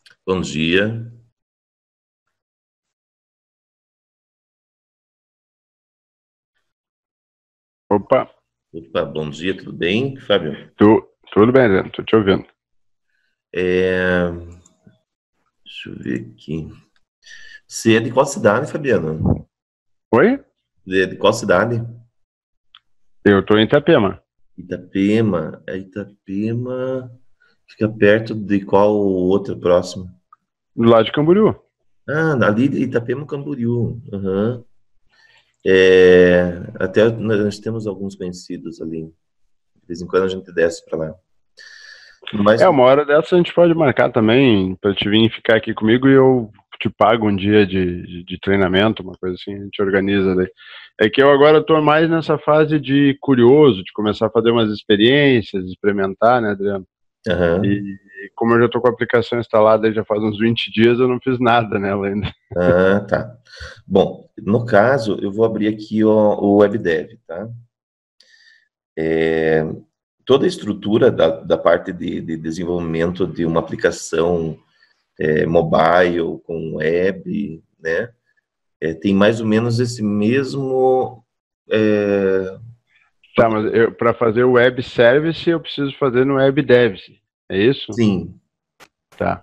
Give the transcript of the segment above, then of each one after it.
Bom dia. Opa, Opa, bom dia, tudo bem, Fábio? tudo bem, Adriano? Tô te ouvindo. É, Deixa eu ver aqui. Você é de qual cidade, Fabiano? Oi? De qual cidade? Eu tô em Itapema, Itapema. Itapema fica perto de qual outra próxima? do lado de Camboriú. Ah, ali de Itapema, Camboriú. Aham. Até nós temos alguns conhecidos ali. De vez em quando a gente desce para lá. Mas, Uma hora dessa a gente pode marcar também pra te vir ficar aqui comigo e eu te pago um dia de treinamento, uma coisa assim, a gente organiza daí. É que eu agora tô mais nessa fase de curioso, de começar a fazer umas experiências, experimentar, né, Adriano? aham. E como eu já tô com a aplicação instalada aí já faz uns 20 dias, eu não fiz nada nela ainda. Ah, tá. Bom, no caso, eu vou abrir aqui o WebDev, tá? Toda a estrutura da parte de desenvolvimento de uma aplicação mobile com web, né? Tem mais ou menos esse mesmo. é, Tá, mas para fazer o web service eu preciso fazer no web dev, é isso? sim, Tá.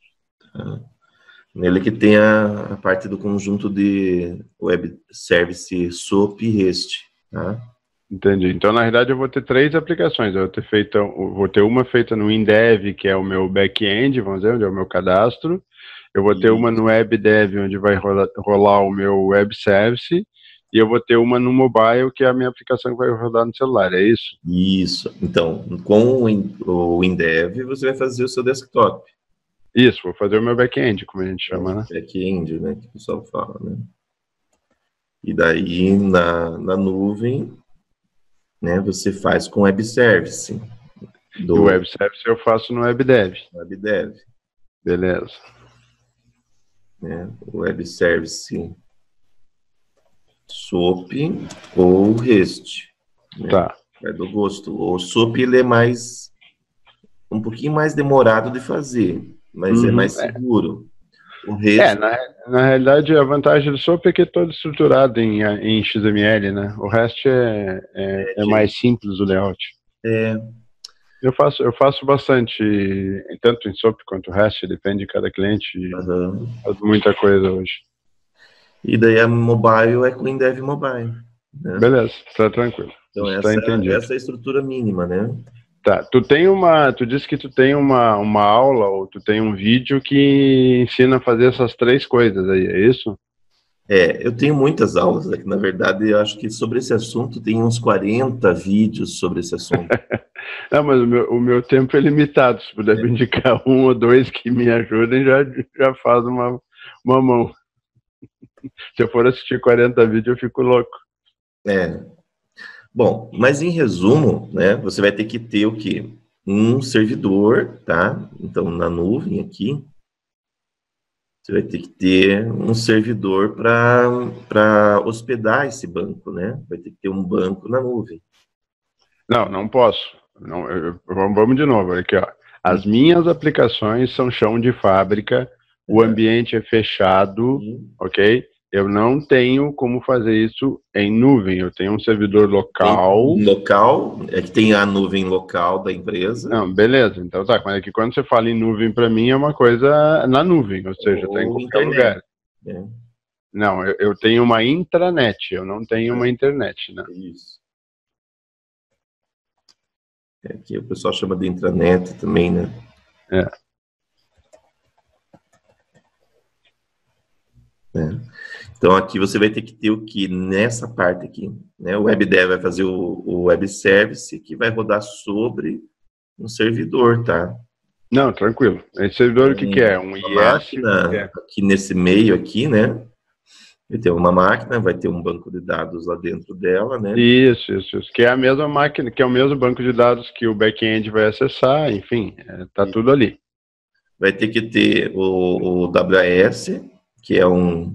nele que tem a parte do conjunto de web service SOAP e REST, tá? Entendi. Então, na verdade, eu vou ter três aplicações. Vou ter uma feita no InDev, que é o meu back-end, vamos dizer, onde é o meu cadastro. Eu vou ter uma E no WebDev, onde vai rolar o meu web service. E eu vou ter uma no mobile, que é a minha aplicação que vai rodar no celular. É isso? isso. Então, com o WinDev, você vai fazer o seu desktop, Isso, vou fazer o meu back-end, como a gente chama, né? back-end, né? Que o pessoal fala, né? E daí na nuvem, né, você faz com web service E o do web service eu faço no WebDev. WebDev, Beleza. né? O web service SOAP ou REST, né? Tá. É do gosto. O SOAP ele é mais um pouquinho mais demorado de fazer, mas é Uhum. mais seguro. O REST Na realidade, a vantagem do SOAP é que é todo estruturado em XML, né? O resto é mais simples o layout. é, Eu faço bastante, tanto em SOAP quanto REST, depende de cada cliente, aham. faz muita coisa hoje. E daí a mobile é com Indev Mobile, né? Beleza, tá tranquilo. Então Isso tá entendido. essa é a estrutura mínima, né? Tá, tu disse que tu tem uma aula ou tu tem um vídeo que ensina a fazer essas três coisas aí, é isso? Eu tenho muitas aulas, né, que na verdade eu acho que sobre esse assunto tem uns 40 vídeos sobre esse assunto. Não, mas o meu tempo é limitado. Se puder me indicar um ou dois que me ajudem, já faz uma mão. Se eu for assistir 40 vídeos, eu fico louco. É. Bom, mas em resumo, né, você vai ter que ter o quê? Um servidor, tá? Então, na nuvem aqui, você vai ter que ter um servidor para hospedar esse banco, né? Vai ter que ter um banco na nuvem. Não, não posso. Não, vamos de novo aqui, ó. As minhas aplicações são chão de fábrica, o Uhum. ambiente é fechado, ok? Eu não tenho como fazer isso em nuvem. Eu tenho um servidor Tem local. local, é que tem a nuvem local da empresa, Não, beleza. Então tá. Mas é que quando você fala em nuvem, para mim é uma coisa na nuvem, ou seja, está em ou qualquer internet, lugar. né? Não, eu tenho uma intranet, eu não tenho uma internet, né? Isso. Que o pessoal chama de intranet também, né? É. Então aqui você vai ter que ter o que nessa parte aqui, né? O WebDev vai fazer o web service que vai rodar sobre um servidor, tá? Não, tranquilo. Esse servidor o que que é? Um Uma IS? O que que máquina é? aqui nesse meio aqui, né? Vai ter uma máquina, vai ter um banco de dados lá dentro dela, né? Isso. Que é a mesma máquina, que é o mesmo banco de dados que o back-end vai acessar, enfim, tá E tudo ali. vai ter que ter o WAS, que é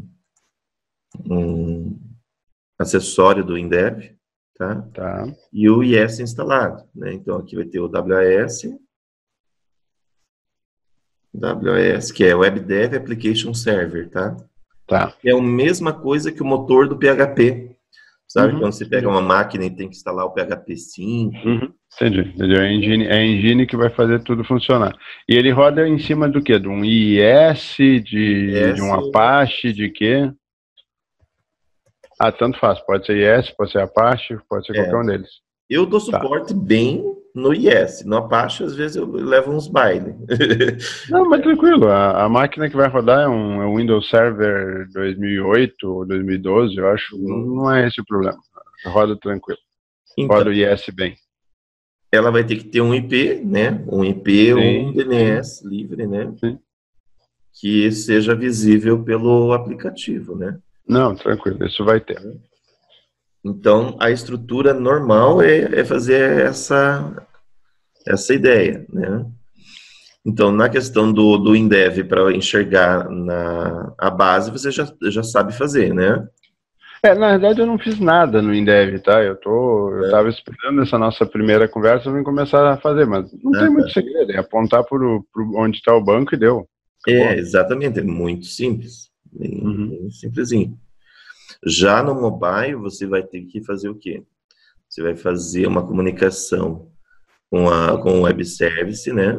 um acessório do Indev, tá? Tá. E o IS instalado, né? Então aqui vai ter o WAS, WAS, que é Web Dev Application Server, tá? Tá. É a mesma coisa que o motor do PHP. Sabe quando você pega Entendi. uma máquina e tem que instalar o PHP 5? Entendi. É a engine que vai fazer tudo funcionar. E ele roda em cima do quê? De um IIS, de um IS ou Apache, de quê? Ah, tanto faz. Pode ser IIS, pode ser Apache, pode ser qualquer é. um deles. Eu dou Tá. suporte bem no IS. No Apache, às vezes, eu levo uns bailes. Não, mas tranquilo. A máquina que vai rodar é um Windows Server 2008 ou 2012, eu acho. Não é esse o problema. Roda tranquilo. Então, Roda o IIS bem. ela vai ter que ter um IP, né? Um IP ou um Sim, DNS livre, né? sim. Que seja visível pelo aplicativo, né? Não, tranquilo. Isso vai ter. Então, a estrutura normal é fazer essa ideia, né? Então, na questão do Indev, para enxergar a base, você já sabe fazer, né? Na verdade eu não fiz nada no Indev, tá? Eu tava esperando essa nossa primeira conversa e começar a fazer, mas não tem muito segredo, é apontar pro onde está o banco e deu. Acabou. Exatamente, é muito simples, bem simplesinho. Já no mobile, você vai ter que fazer o quê? Você vai fazer uma comunicação com o web service, né?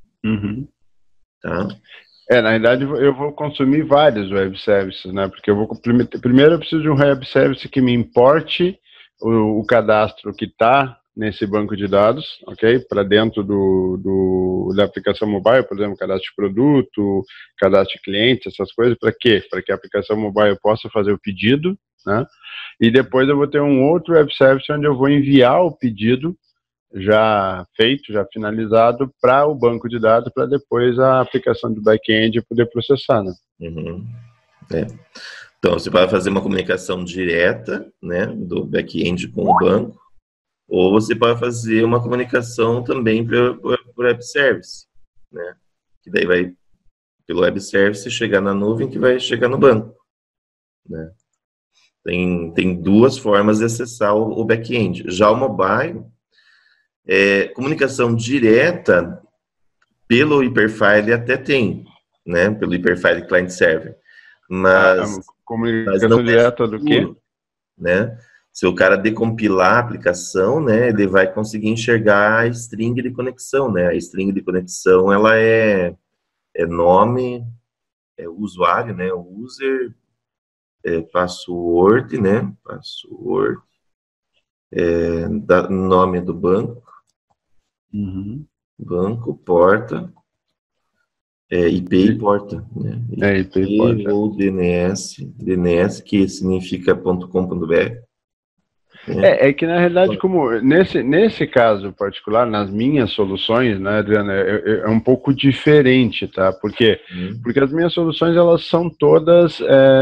Tá? Na verdade eu vou consumir vários web services, né? Porque primeiro eu preciso de um web service que me importe o cadastro que está nesse banco de dados, ok? Para dentro da aplicação mobile, por exemplo, cadastro de produto, cadastro de cliente, essas coisas. Para quê? Para que a aplicação mobile possa fazer o pedido, né? E depois eu vou ter um outro web service onde eu vou enviar o pedido já feito, já finalizado para o banco de dados, para depois a aplicação do back-end poder processar, né? Então, você vai fazer uma comunicação direta, né, do back-end com o banco, ou você pode fazer uma comunicação também para o web service, né? Que daí vai, pelo web service, chegar na nuvem que vai chegar no banco, né? Tem duas formas de acessar o back-end. Já o mobile, comunicação direta pelo Hyperfile até tem, né? Pelo Hyperfile Client Server. Mas não comunicação direta do quê? Né? Se o cara decompilar a aplicação, né, ele vai conseguir enxergar a string de conexão, né? A string de conexão, ela é nome, usuário, né? User, password, né? Password, nome do banco, banco, porta, IP e porta, né? IP e porta. Ou DNS, que significa .com.br. É que na realidade, como nesse caso particular, nas minhas soluções, né, Adriana, é um pouco diferente, tá? Por quê? Porque as minhas soluções, elas são todas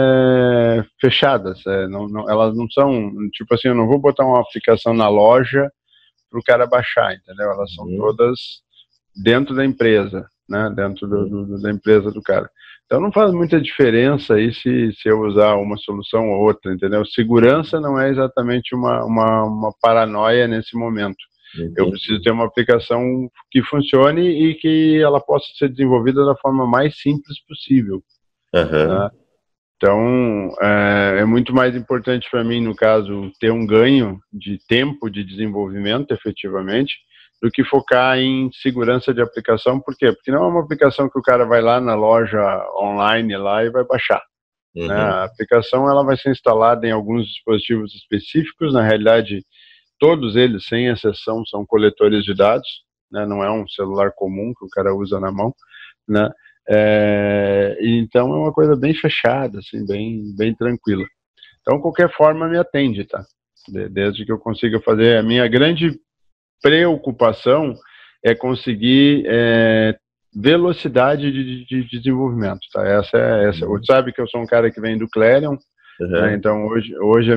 fechadas, elas não são, tipo assim, eu não vou botar uma aplicação na loja para o cara baixar, entendeu? Elas são todas dentro da empresa, né? Dentro da empresa do cara. Então não faz muita diferença aí se eu usar uma solução ou outra, entendeu? Segurança não é exatamente uma paranoia nesse momento. Entendi. Eu preciso ter uma aplicação que funcione e que ela possa ser desenvolvida da forma mais simples possível. Né? Então, é muito mais importante para mim, no caso, ter um ganho de tempo de desenvolvimento, efetivamente, do que focar em segurança de aplicação. Por quê? Porque não é uma aplicação que o cara vai lá na loja online lá e vai baixar. Né? A aplicação ela vai ser instalada em alguns dispositivos específicos. Na realidade, todos eles, sem exceção, são coletores de dados. Né? Não é um celular comum que o cara usa na mão. Né? Então é uma coisa bem fechada, assim, bem tranquila. Então, qualquer forma me atende, tá? Desde que eu consiga fazer. A minha grande preocupação é conseguir velocidade de desenvolvimento, tá? Essa. Você sabe que eu sou um cara que vem do Clarion, né? Então hoje a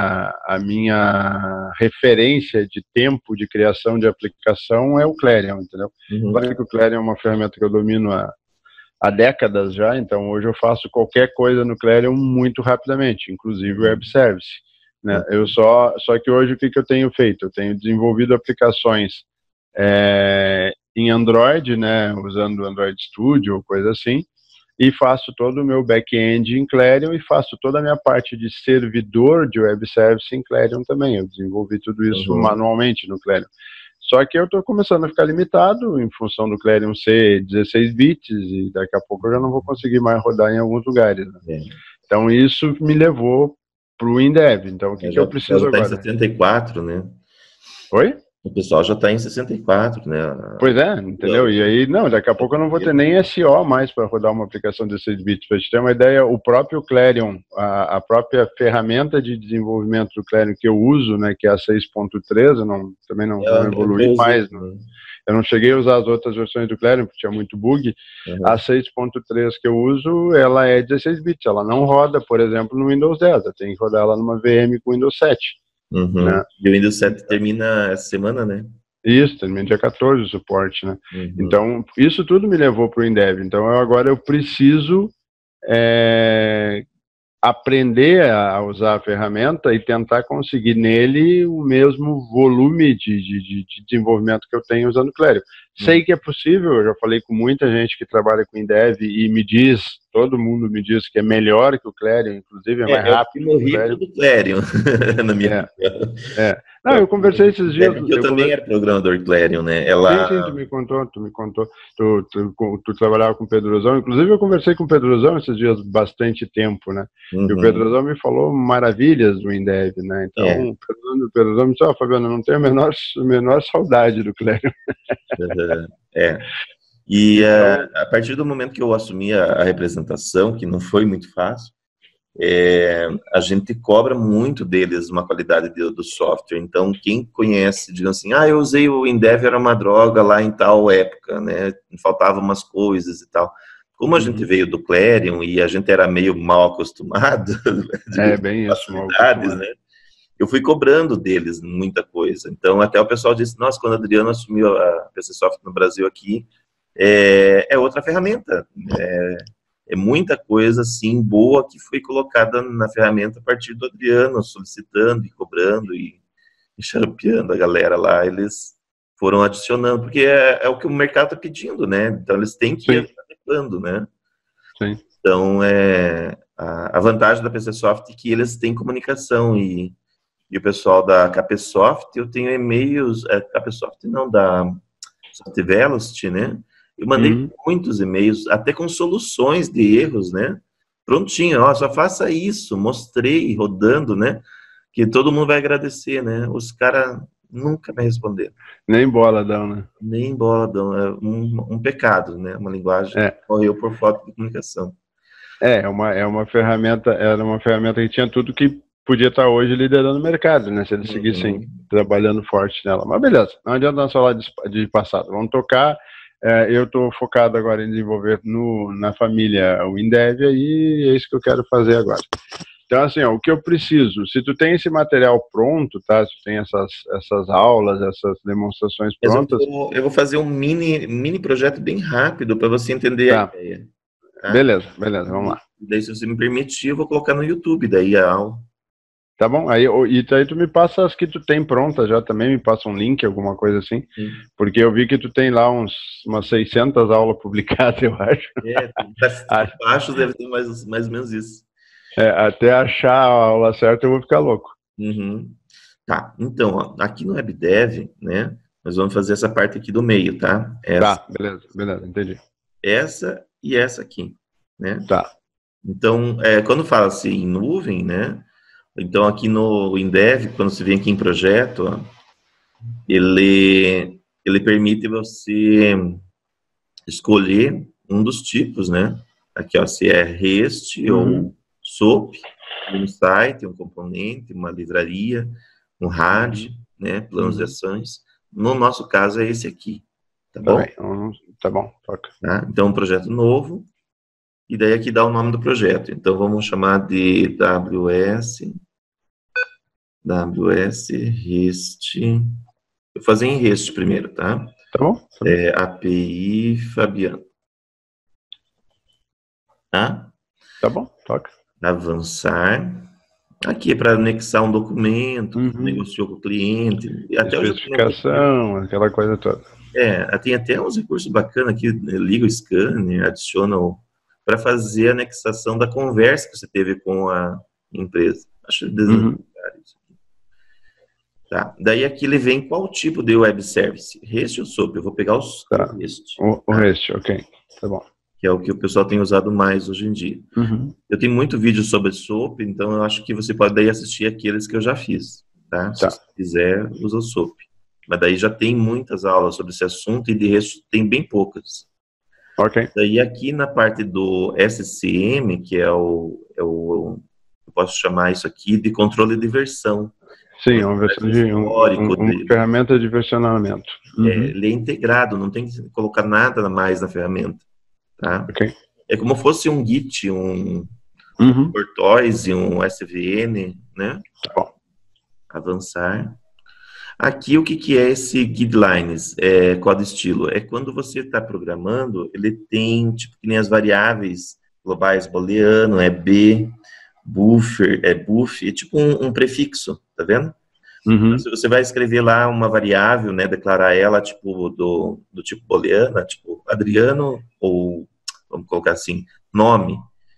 minha referência de tempo de criação de aplicação é o Clarion, entendeu? Claro que o Clarion é uma ferramenta que eu domino há décadas já, então hoje eu faço qualquer coisa no Clarion muito rapidamente, inclusive o web service. Né? Só que hoje o que eu tenho feito? Eu tenho desenvolvido aplicações em Android, né, usando o Android Studio ou coisa assim, e faço todo o meu back-end em Clarion e faço toda a minha parte de servidor de web service em Clarion também. Eu desenvolvi tudo isso manualmente no Clarion. Só que eu estou começando a ficar limitado em função do Clarion ser 16 bits e daqui a pouco eu já não vou conseguir mais rodar em alguns lugares. Né? Então isso me levou para o InDev. Então o que eu preciso agora? Em 74, né? Oi? O pessoal já está em 64, né? Pois é, entendeu? E aí, não, daqui a pouco eu não vou ter nem SO mais para rodar uma aplicação de 16 bits. Para te ter uma ideia, o próprio Clarion, a própria ferramenta de desenvolvimento do Clarion que eu uso, né, que é a 6.3, também não evolui mais. Né? Eu não cheguei a usar as outras versões do Clarion, porque tinha muito bug. A 6.3 que eu uso, ela é 16 bits. Ela não roda, por exemplo, no Windows 10. Eu tenho que rodar ela numa VM com Windows 7. Né? E o Windows 7 termina essa semana, né? Isso, termina dia 14 o suporte, né? Então, isso tudo me levou para o InDev. Então, agora eu preciso aprender a usar a ferramenta e tentar conseguir nele o mesmo volume de desenvolvimento que eu tenho usando o Clarion. Sei que é possível, eu já falei com muita gente que trabalha com InDev e todo mundo me diz que é melhor que o Clarion, inclusive é mais rápido. Eu morri do Clarion, na minha Não, eu conversei esses dias. Eu também era programador Clarion, né? Sim, tu me contou. Tu trabalhava com o Pedrozão. Inclusive, eu conversei com o Pedrozão esses dias bastante tempo, né? E o Pedrozão me falou maravilhas do InDev, né? Então, o Pedrozão me disse, Fabiano, eu não tenho a menor saudade do Clarion. E então, a partir do momento que eu assumi a representação, que não foi muito fácil, a gente cobra muito deles uma qualidade do software. Então, quem conhece, digamos assim, eu usei o InDev, era uma droga lá em tal época, né? Faltavam umas coisas e tal. Como a gente veio do Clarion e a gente era meio mal acostumado, bem facilidades, né? Eu fui cobrando deles muita coisa. Então, até o pessoal disse, nossa, quando a Adriana assumiu a PCsoft no Brasil aqui, é outra ferramenta, é muita coisa, assim, boa que foi colocada na ferramenta a partir do Adriano, solicitando e cobrando e xaropeando a galera lá, eles foram adicionando, porque é o que o mercado está pedindo, né? Então, eles têm que ir adequando, né? Sim. Então, a vantagem da PCsoft é que eles têm comunicação e o pessoal da KPsoft, eu tenho e-mails, KPsoft não, da Softvelocity, né? Eu mandei muitos e-mails, até com soluções de erros, né? Prontinho, só faça isso, mostrei, rodando, né? Que todo mundo vai agradecer, né? Os caras nunca me responderam. Nem bola dão, né? Nem bola dão, é um pecado, né? Uma linguagem que morreu por falta de comunicação. Era uma ferramenta que tinha tudo que podia estar hoje liderando o mercado, né? Se eles seguissem trabalhando forte nela. Mas beleza, não adianta nós falar de passado. Vamos tocar. Eu estou focado agora em desenvolver na família o InDev e é isso que eu quero fazer agora. Então, assim, o que eu preciso, se tu tem esse material pronto, tá? Se tu tem essas aulas, essas demonstrações prontas... Eu vou fazer um mini projeto bem rápido para você entender a ideia. Tá? Beleza, vamos lá. Daí, se você me permitir, eu vou colocar no YouTube, daí a aula. Tá bom? Aí tu me passa as que tu tem prontas já também, me passa um link, alguma coisa assim. Porque eu vi que tu tem lá umas 600 aulas publicadas, eu acho. Acho que deve ter mais ou menos isso. Até achar a aula certa eu vou ficar louco. Tá, então, aqui no WebDev, né, nós vamos fazer essa parte aqui do meio, tá? Tá, beleza, entendi. Essa e essa aqui, né? Tá. Então, quando fala-se em nuvem, né, então aqui no InDev, quando você vem aqui em projeto, ele permite você escolher um dos tipos, né? Aqui, se é REST ou SOAP, um site, um componente, uma livraria, um RAD, né? Planos de ações. No nosso caso é esse aqui, tá bom? Tá bom, toca. Tá? Então, um projeto novo, e daí aqui dá o nome do projeto. Então, vamos chamar de WS REST. Eu vou fazer em REST primeiro, tá? Tá bom. API Fabiano. Tá? Tá bom, toca. Avançar. Aqui é para anexar um documento, negociou com o cliente. Até especificação, aquela coisa toda. Tem até uns recursos bacanas aqui, liga o scanner, adiciona para fazer a anexação da conversa que você teve com a empresa. Acho desnecessário isso aqui. Tá. Daí aqui ele vem qual tipo de web service? REST ou SOAP? Eu vou pegar o REST. O REST, ok. Tá bom. Que é o que o pessoal tem usado mais hoje em dia. Eu tenho muito vídeo sobre SOAP, então eu acho que você pode daí assistir aqueles que eu já fiz, tá? Se você quiser, usa o SOAP. Mas daí já tem muitas aulas sobre esse assunto e de resto tem bem poucas. Ok. Daí aqui na parte do SCM, que eu posso chamar isso aqui de controle de versão. Sim, uma versão uma ferramenta de versionamento. Ele é integrado, não tem que colocar nada mais na ferramenta. Tá? Okay. É como fosse um Git, um Tortoise, um SVN, né? Tá bom. Avançar. Aqui, o que é esse guidelines, código estilo? É quando você está programando, ele tem, tipo, que nem as variáveis globais booleano, B, buffer, buff, é tipo um prefixo, tá vendo? Então, se você vai escrever lá uma variável, né, declarar ela, tipo, do tipo booleana, tipo, Adriano, ou, vamos colocar assim, nome,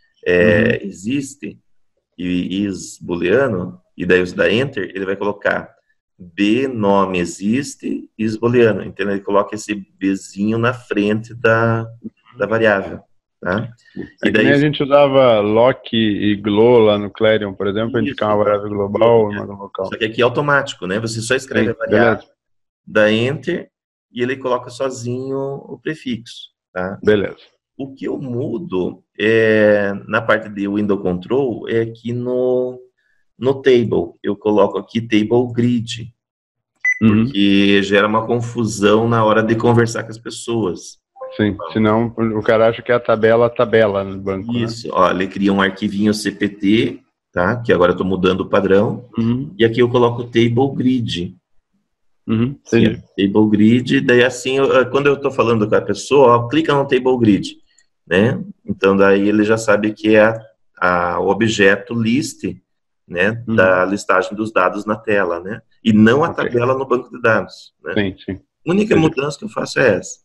existe, e is booleano, e daí você dá enter, ele vai colocar B, nome existe, is booleano. Então ele coloca esse Bzinho na frente da variável. Tá? E daí a gente usava lock e glow lá no Clarion, por exemplo, indicar uma variável global e uma local. Só que aqui é automático, né? Você só escreve a variável, dá enter e ele coloca sozinho o prefixo. Tá? Beleza. O que eu mudo na parte de window control é aqui no table. Eu coloco aqui table grid, porque gera uma confusão na hora de conversar com as pessoas. Sim, senão o cara acha que é a tabela no banco. Isso, né? Ó, ele cria um arquivinho CPT, tá? Que agora eu estou mudando o padrão. E aqui eu coloco table grid. Sim, table grid, daí assim, quando eu estou falando com a pessoa, ó, clica no table grid, né? Então daí ele já sabe que é o objeto list, né, da listagem dos dados na tela, né? E não a tabela no banco de dados. Né? Sim. A única mudança que eu faço é essa.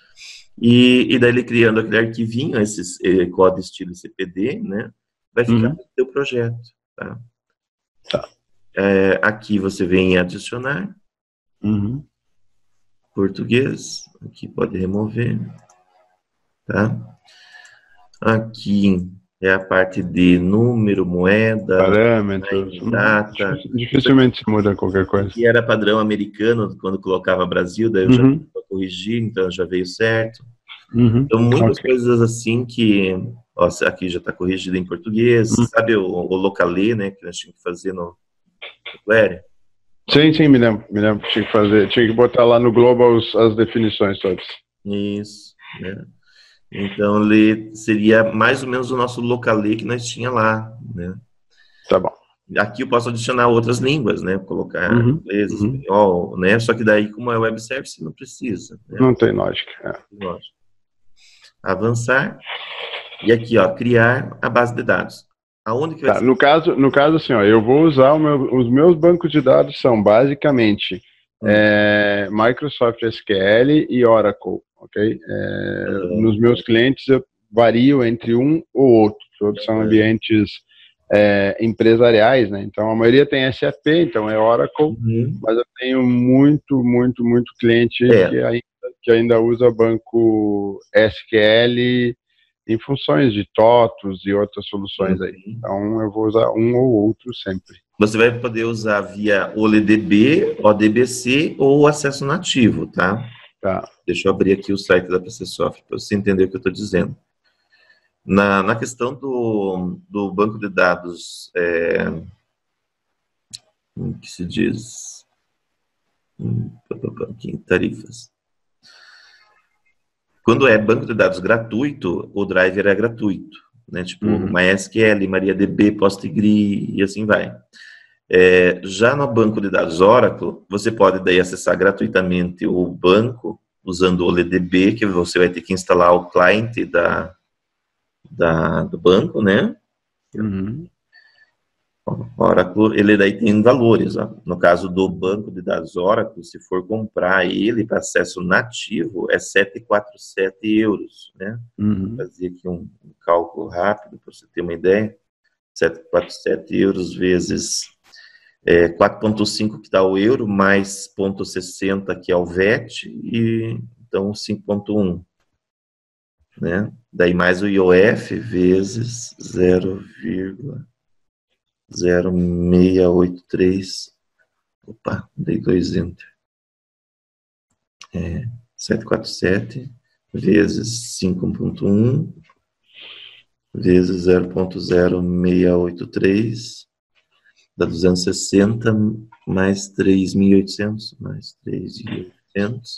E daí ele criando aquele arquivinho, esse código estilo CPD, né? Vai ficar no seu projeto. Tá? Aqui você vem em adicionar. Português. Aqui pode remover. Tá? Aqui é a parte de número, moeda, parâmetros, data. Dificilmente se muda qualquer coisa. E era padrão americano quando colocava Brasil, daí eu já corrigi, então já veio certo. Então muitas coisas assim que, ó, aqui já está corrigido em português, sabe o localê, né, que nós tínhamos que fazer no Query? Sim, me lembro, tinha que botar lá no Global as definições todas. Isso, né? Então, ele seria mais ou menos o nosso localê que nós tinha lá, né? Tá bom. Aqui eu posso adicionar outras línguas, né? Colocar inglês, espanhol, né? Só que daí, como é web service, não precisa. Né? Não tem lógica. Lógico. Avançar. E aqui, ó, criar a base de dados. Aonde que vai ser? No caso, assim, ó, eu vou usar os meus bancos de dados são basicamente Microsoft SQL e Oracle, ok? Nos meus clientes eu vario entre um ou outro. Todos são ambientes empresariais, né? Então a maioria tem SAP, então é Oracle, mas eu tenho muito cliente que ainda usa banco SQL em funções de TOTOS e outras soluções aí. Então eu vou usar um ou outro sempre. Você vai poder usar via OLEDB, ODBC ou acesso nativo, tá? Tá. Deixa eu abrir aqui o site da PCSoft para você entender o que eu estou dizendo. Na questão do banco de dados, como que se diz? Aqui em tarifas. Quando é banco de dados gratuito, o driver é gratuito, né? Tipo MySQL, MariaDB, PostgreSQL e assim vai. Já no banco de dados Oracle, você pode daí acessar gratuitamente o banco usando o OLEDB, que você vai ter que instalar o cliente do banco, né? Oracle, ele daí tem valores, ó. No caso do banco de dados Oracle, se for comprar ele para acesso nativo, é 747 euros, né? Vou fazer aqui um cálculo rápido para você ter uma ideia. 747 euros vezes 4,5 que dá o euro, mais 0,60 que é o VAT, e então 5,1, né? Daí mais o IOF vezes 0,0683. Opa, dei 2 enter. 747 vezes 5,1 vezes 0,0683 dá 260 mais 3.800 mais 3.800,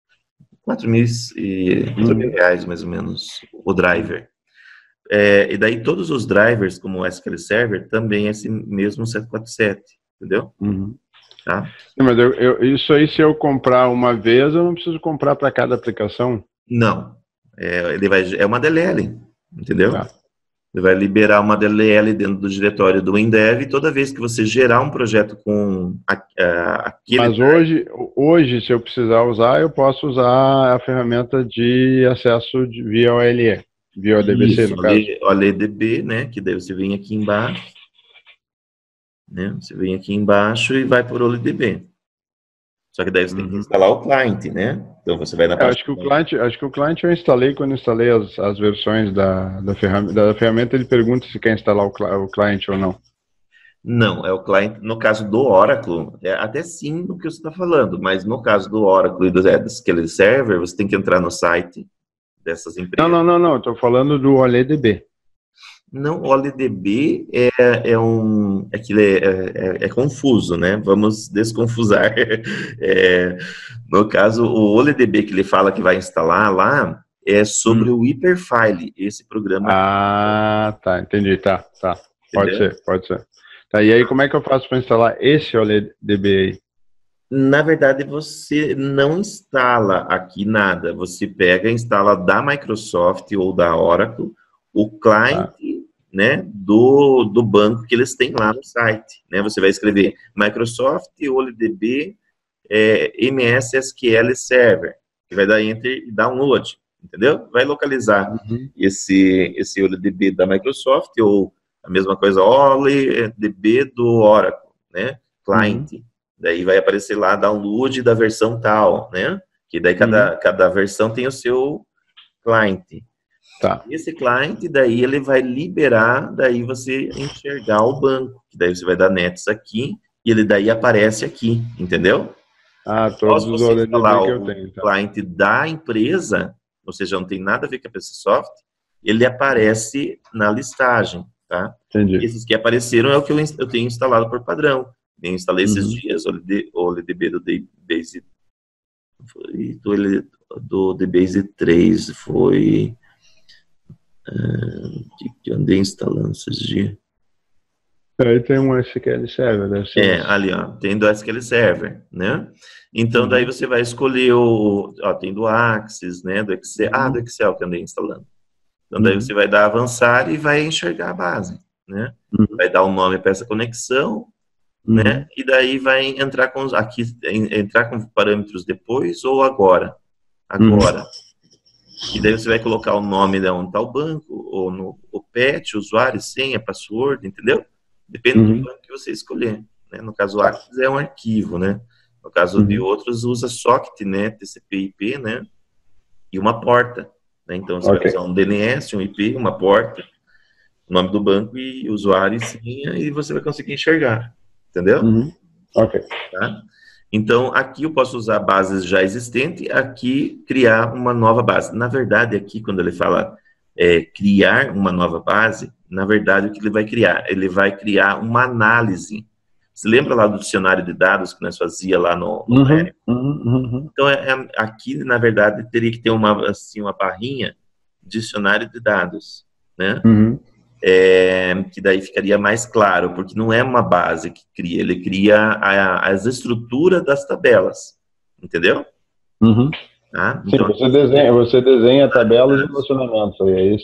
4.000 reais mais ou menos o driver. E daí todos os drivers, como o SQL Server, também é esse mesmo 747, entendeu? Tá? Sim, mas isso aí, se eu comprar uma vez, eu não preciso comprar para cada aplicação? Não. É uma DLL, entendeu? Tá. Ele vai liberar uma DLL dentro do diretório do WinDev e toda vez que você gerar um projeto com aquele... Mas hoje, se eu precisar usar, eu posso usar a ferramenta de acesso via OLE, via ODBC, Isso, no caso. OLEDB, né? Que daí você vem aqui embaixo, né? Você vem aqui embaixo e vai por OLEDB. Só que daí você tem que instalar o cliente, né? Então você vai na página... Acho que o cliente eu instalei quando eu instalei as versões da ferramenta, ele pergunta se quer instalar o cliente ou não. Não, é o cliente, no caso do Oracle, até sim no que você está falando, mas no caso do Oracle e do SQL Server, você tem que entrar no site dessas empresas. Não, estou falando do OLEDB. Não, o OLEDB é confuso, né? Vamos desconfusar. No caso, o OLEDB que ele fala que vai instalar lá é sobre o Hyperfile, esse programa. Ah, tá, entendi, tá. Pode ser. Tá, e aí como é que eu faço para instalar esse OLEDB aí? Na verdade, você não instala aqui nada. Você pega e instala da Microsoft ou da Oracle o cliente, né, do banco que eles têm lá no site. Né? Você vai escrever Microsoft OLEDB MS SQL Server, que vai dar enter e download, entendeu? Vai localizar esse OLEDB da Microsoft ou a mesma coisa OLEDB do Oracle, né? Client. Daí vai aparecer lá download da versão tal, né? Que daí cada versão tem o seu client. Tá. Esse client, daí ele vai liberar, daí você enxergar o banco. Que daí você vai dar next aqui e ele daí aparece aqui, entendeu? Todos os OLEDB que eu tenho. Tá? O cliente da empresa, ou seja, não tem nada a ver com a PCSoft, ele aparece na listagem, tá? Entendi. Esses que apareceram é o que eu tenho instalado por padrão. Eu instalei esses dias o OLEDB do DBase do DBase 3 foi que eu andei instalando esses dias. Aí tem um SQL Server, deve ser. Ali, ó, tem do SQL Server, né? Então, daí você vai escolher tem do Axis, né? Do Excel, do Excel que eu andei instalando. Então, daí você vai dar avançar e vai enxergar a base, né? Vai dar o nome para essa conexão, né? E daí vai entrar entrar com parâmetros depois ou agora. E daí você vai colocar o nome de onde está o banco, ou o PET, usuário, senha, password, entendeu? Depende do banco que você escolher. Né? No caso, o Axis é um arquivo, né? No caso de outros, usa socket, né? TCP/IP, né? E uma porta. Né? Então, você vai usar um DNS, um IP, uma porta, o nome do banco e usuário e senha, e você vai conseguir enxergar. Entendeu? Tá? Então, aqui eu posso usar bases já existentes, aqui criar uma nova base. Na verdade, aqui, quando ele fala criar uma nova base, na verdade, o que ele vai criar? Ele vai criar uma análise. Você lembra lá do dicionário de dados que nós fazia lá no Então, aqui, na verdade, teria que ter uma barrinha, dicionário de dados, né? Que daí ficaria mais claro, porque não é uma base que cria, ele cria as estruturas das tabelas, entendeu? Tá? Então, sim, você desenha tabelas e relacionamentos, é isso?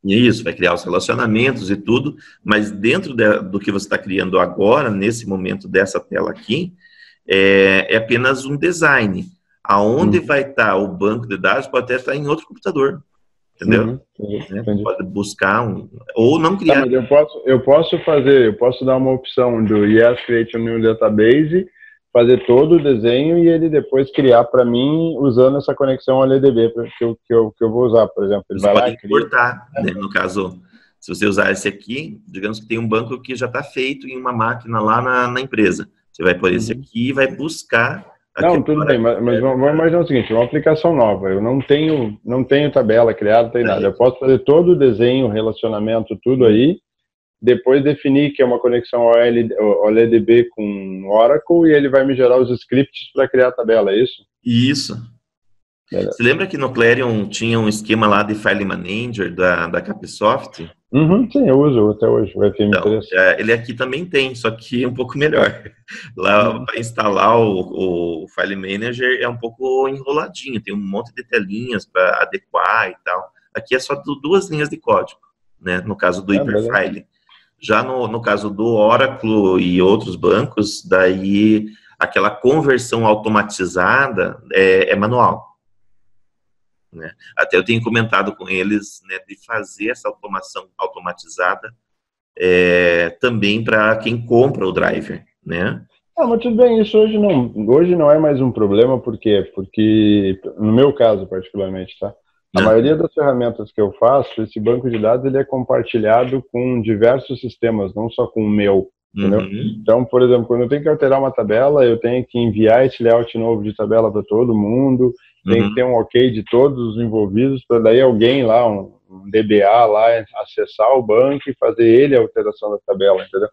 Isso, vai criar os relacionamentos e tudo, mas dentro do que você está criando agora, nesse momento dessa tela aqui, é apenas um design. Aonde vai estar o banco de dados pode até estar em outro computador, entendeu? Entendi. Pode buscar ou não Tá, criar. mas eu posso dar uma opção do Yes, Create a New Database, fazer todo o desenho e ele depois criar para mim usando essa conexão ao LDB que eu vou usar, por exemplo. Ele Você vai lá pode e cria. importar, né? No caso, se você usar esse aqui, digamos que tem um banco que já está feito em uma máquina lá na empresa. Você vai pôr esse aqui e vai buscar. Não, tudo bem, mas vamos imaginar o seguinte, uma aplicação nova, eu não tenho tabela criada, não tem nada. Eu posso fazer todo o desenho, relacionamento, tudo aí, depois definir que é uma conexão ao LDB com Oracle e ele vai me gerar os scripts para criar a tabela, é isso? Isso. Beleza. Você lembra que no Clarion tinha um esquema lá de File Manager da Capsoft? Sim, eu uso até hoje, o FM3. Então, ele aqui também tem, só que é um pouco melhor. Lá, para instalar o File Manager é um pouco enroladinho, tem um monte de telinhas para adequar e tal. Aqui é só 2 linhas de código, né? No caso do Hyperfile. Já no caso do Oracle e outros bancos, daí aquela conversão automatizada é manual. Né? Até eu tenho comentado com eles, né, de fazer essa automação automatizada também para quem compra o driver, né? Mas tudo bem, isso hoje não é mais um problema, por quê? Porque, no meu caso particularmente, tá? A maioria das ferramentas que eu faço, esse banco de dados, ele é compartilhado com diversos sistemas, não só com o meu, entendeu? Então, por exemplo, quando eu tenho que alterar uma tabela, eu tenho que enviar esse layout novo de tabela para todo mundo, tem que ter um ok de todos os envolvidos, para daí alguém lá, um DBA lá, acessar o banco e fazer ele a alteração da tabela, entendeu?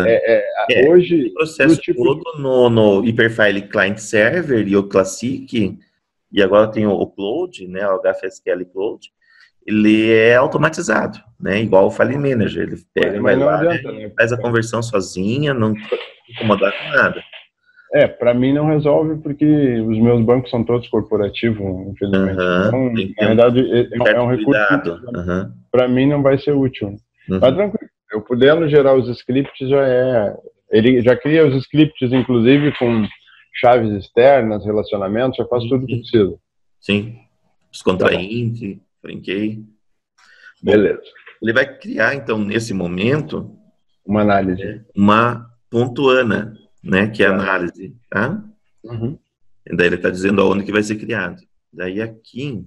Hoje, o processo todo no Hyperfile Client Server e o Classic, e agora tem o Cloud, né, o HFSQL Cloud, ele é automatizado, né, igual o File Manager, ele pega, vai lá, adianta, né? Faz a conversão sozinha, não fica incomodado com nada. Para mim não resolve porque os meus bancos são todos corporativos, infelizmente. Então, na verdade, é um recurso que para mim não vai ser útil. Mas tranquilo, eu podendo gerar os scripts ele já cria os scripts, inclusive com chaves externas, relacionamentos, já faz tudo o que precisa. Sim, os contraint, franquei. Beleza. Ele vai criar, então, nesse momento, uma análise. Uma pontuana, né, que é a análise, tá? E daí ele está dizendo aonde que vai ser criado. Daí aqui,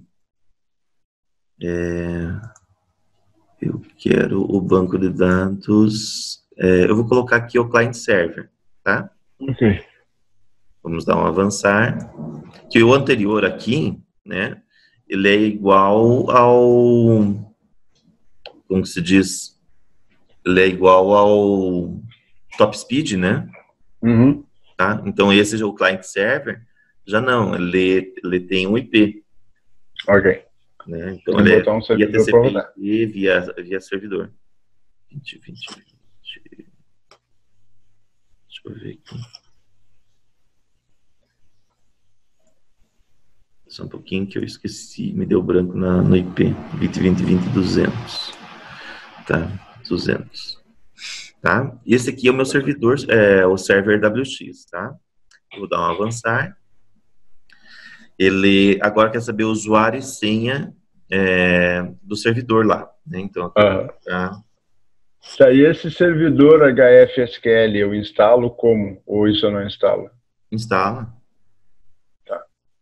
eu quero o banco de dados, eu vou colocar aqui o client server, tá? Ok. Vamos dar um avançar. Que o anterior aqui, né, ele é igual ao, como se diz? Ele é igual ao top speed, né? Tá? Então esse é o client server, já não, ele tem um IP. Ok. Né? Então ele botar um via TCP/IP, via servidor. 20. Deixa eu ver aqui. Só um pouquinho que eu esqueci, me deu branco no IP. 20.20.20.200. Tá, 200. Tá? E esse aqui é o meu servidor, o server WX, tá? Eu vou dar um avançar. Ele agora quer saber o usuário e senha do servidor lá, né? Então, e esse servidor HFSQL eu instalo como? Ou isso eu não instalo? Instala. Tá.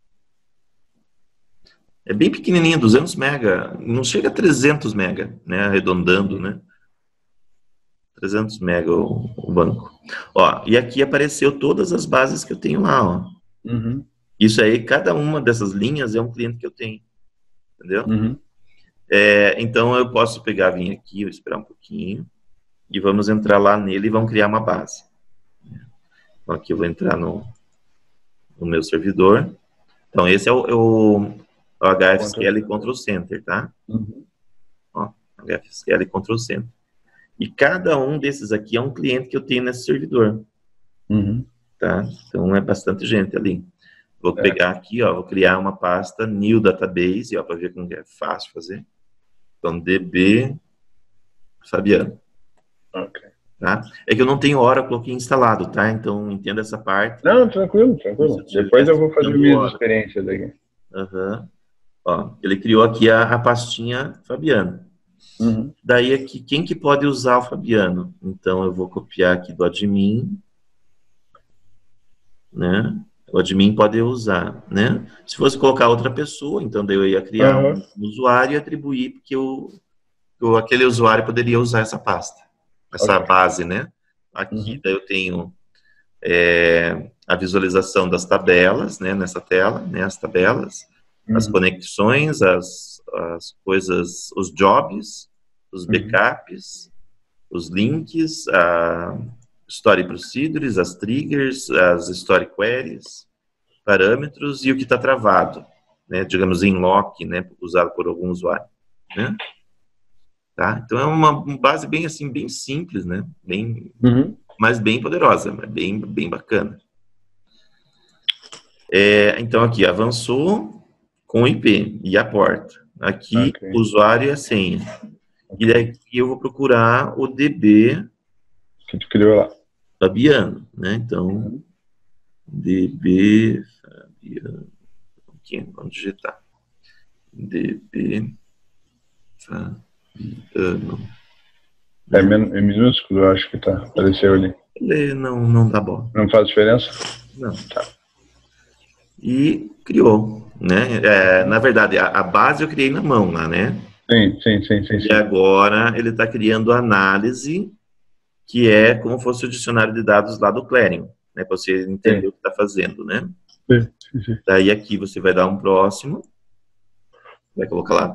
É bem pequenininho, 200 mega, não chega a 300 mega, né? Arredondando, né? 300 mega o banco. Ó, e aqui apareceu todas as bases que eu tenho lá, ó. Isso aí, cada uma dessas linhas é um cliente que eu tenho, entendeu? Então, eu posso vir aqui, esperar um pouquinho, e vamos entrar lá nele e vamos criar uma base. Então, aqui eu vou entrar no meu servidor. Então, esse é o HFSQL Control Center, tá? Ó, HFSQL Control Center. E cada um desses aqui é um cliente que eu tenho nesse servidor. Tá? Então, é bastante gente ali. Vou pegar aqui, ó, vou criar uma pasta New Database, ó, para ver como é fácil fazer. Então, DB Fabiano. Ok. Tá? É que eu não tenho Oracle aqui instalado, tá? Então, entenda essa parte. Não, tranquilo, tranquilo. Depois eu vou fazer minhas experiências aqui. Uhum. Ó, ele criou aqui a pastinha Fabiano. Uhum. Daí aqui, quem que pode usar o Fabiano? Então, eu vou copiar aqui do admin, né? O admin pode usar, né? Se fosse colocar outra pessoa, então daí eu ia criar um usuário e atribuir, porque aquele usuário poderia usar essa pasta, essa base, né? Aqui daí eu tenho a visualização das tabelas, né? Nessa tela, né? As tabelas, as conexões, as coisas, os jobs, os backups, os links, a story procedures, as triggers, as story queries, parâmetros e o que está travado, né? Digamos em lock, né? Usado por algum usuário, né? Tá? Então é uma base bem assim, bem simples, né? Bem, mas bem poderosa, bem, bem bacana. Então aqui avançou com o IP e a porta. Aqui o usuário e a senha. E daí eu vou procurar o DB que tu criou lá. Fabiano, né? Então DB Fabiano. Aqui, vamos digitar. DB Fabiano. É minúsculo, eu acho que tá. Apareceu ali. Ele não dá bola. Não faz diferença? Não. Tá. E criou, né? Na verdade, a base eu criei na mão lá, né? Sim. E agora ele está criando análise, que é como fosse o dicionário de dados lá do Clarion, né? Para você entender o que está fazendo, né? Sim. Daí aqui você vai dar um próximo, vai colocar lá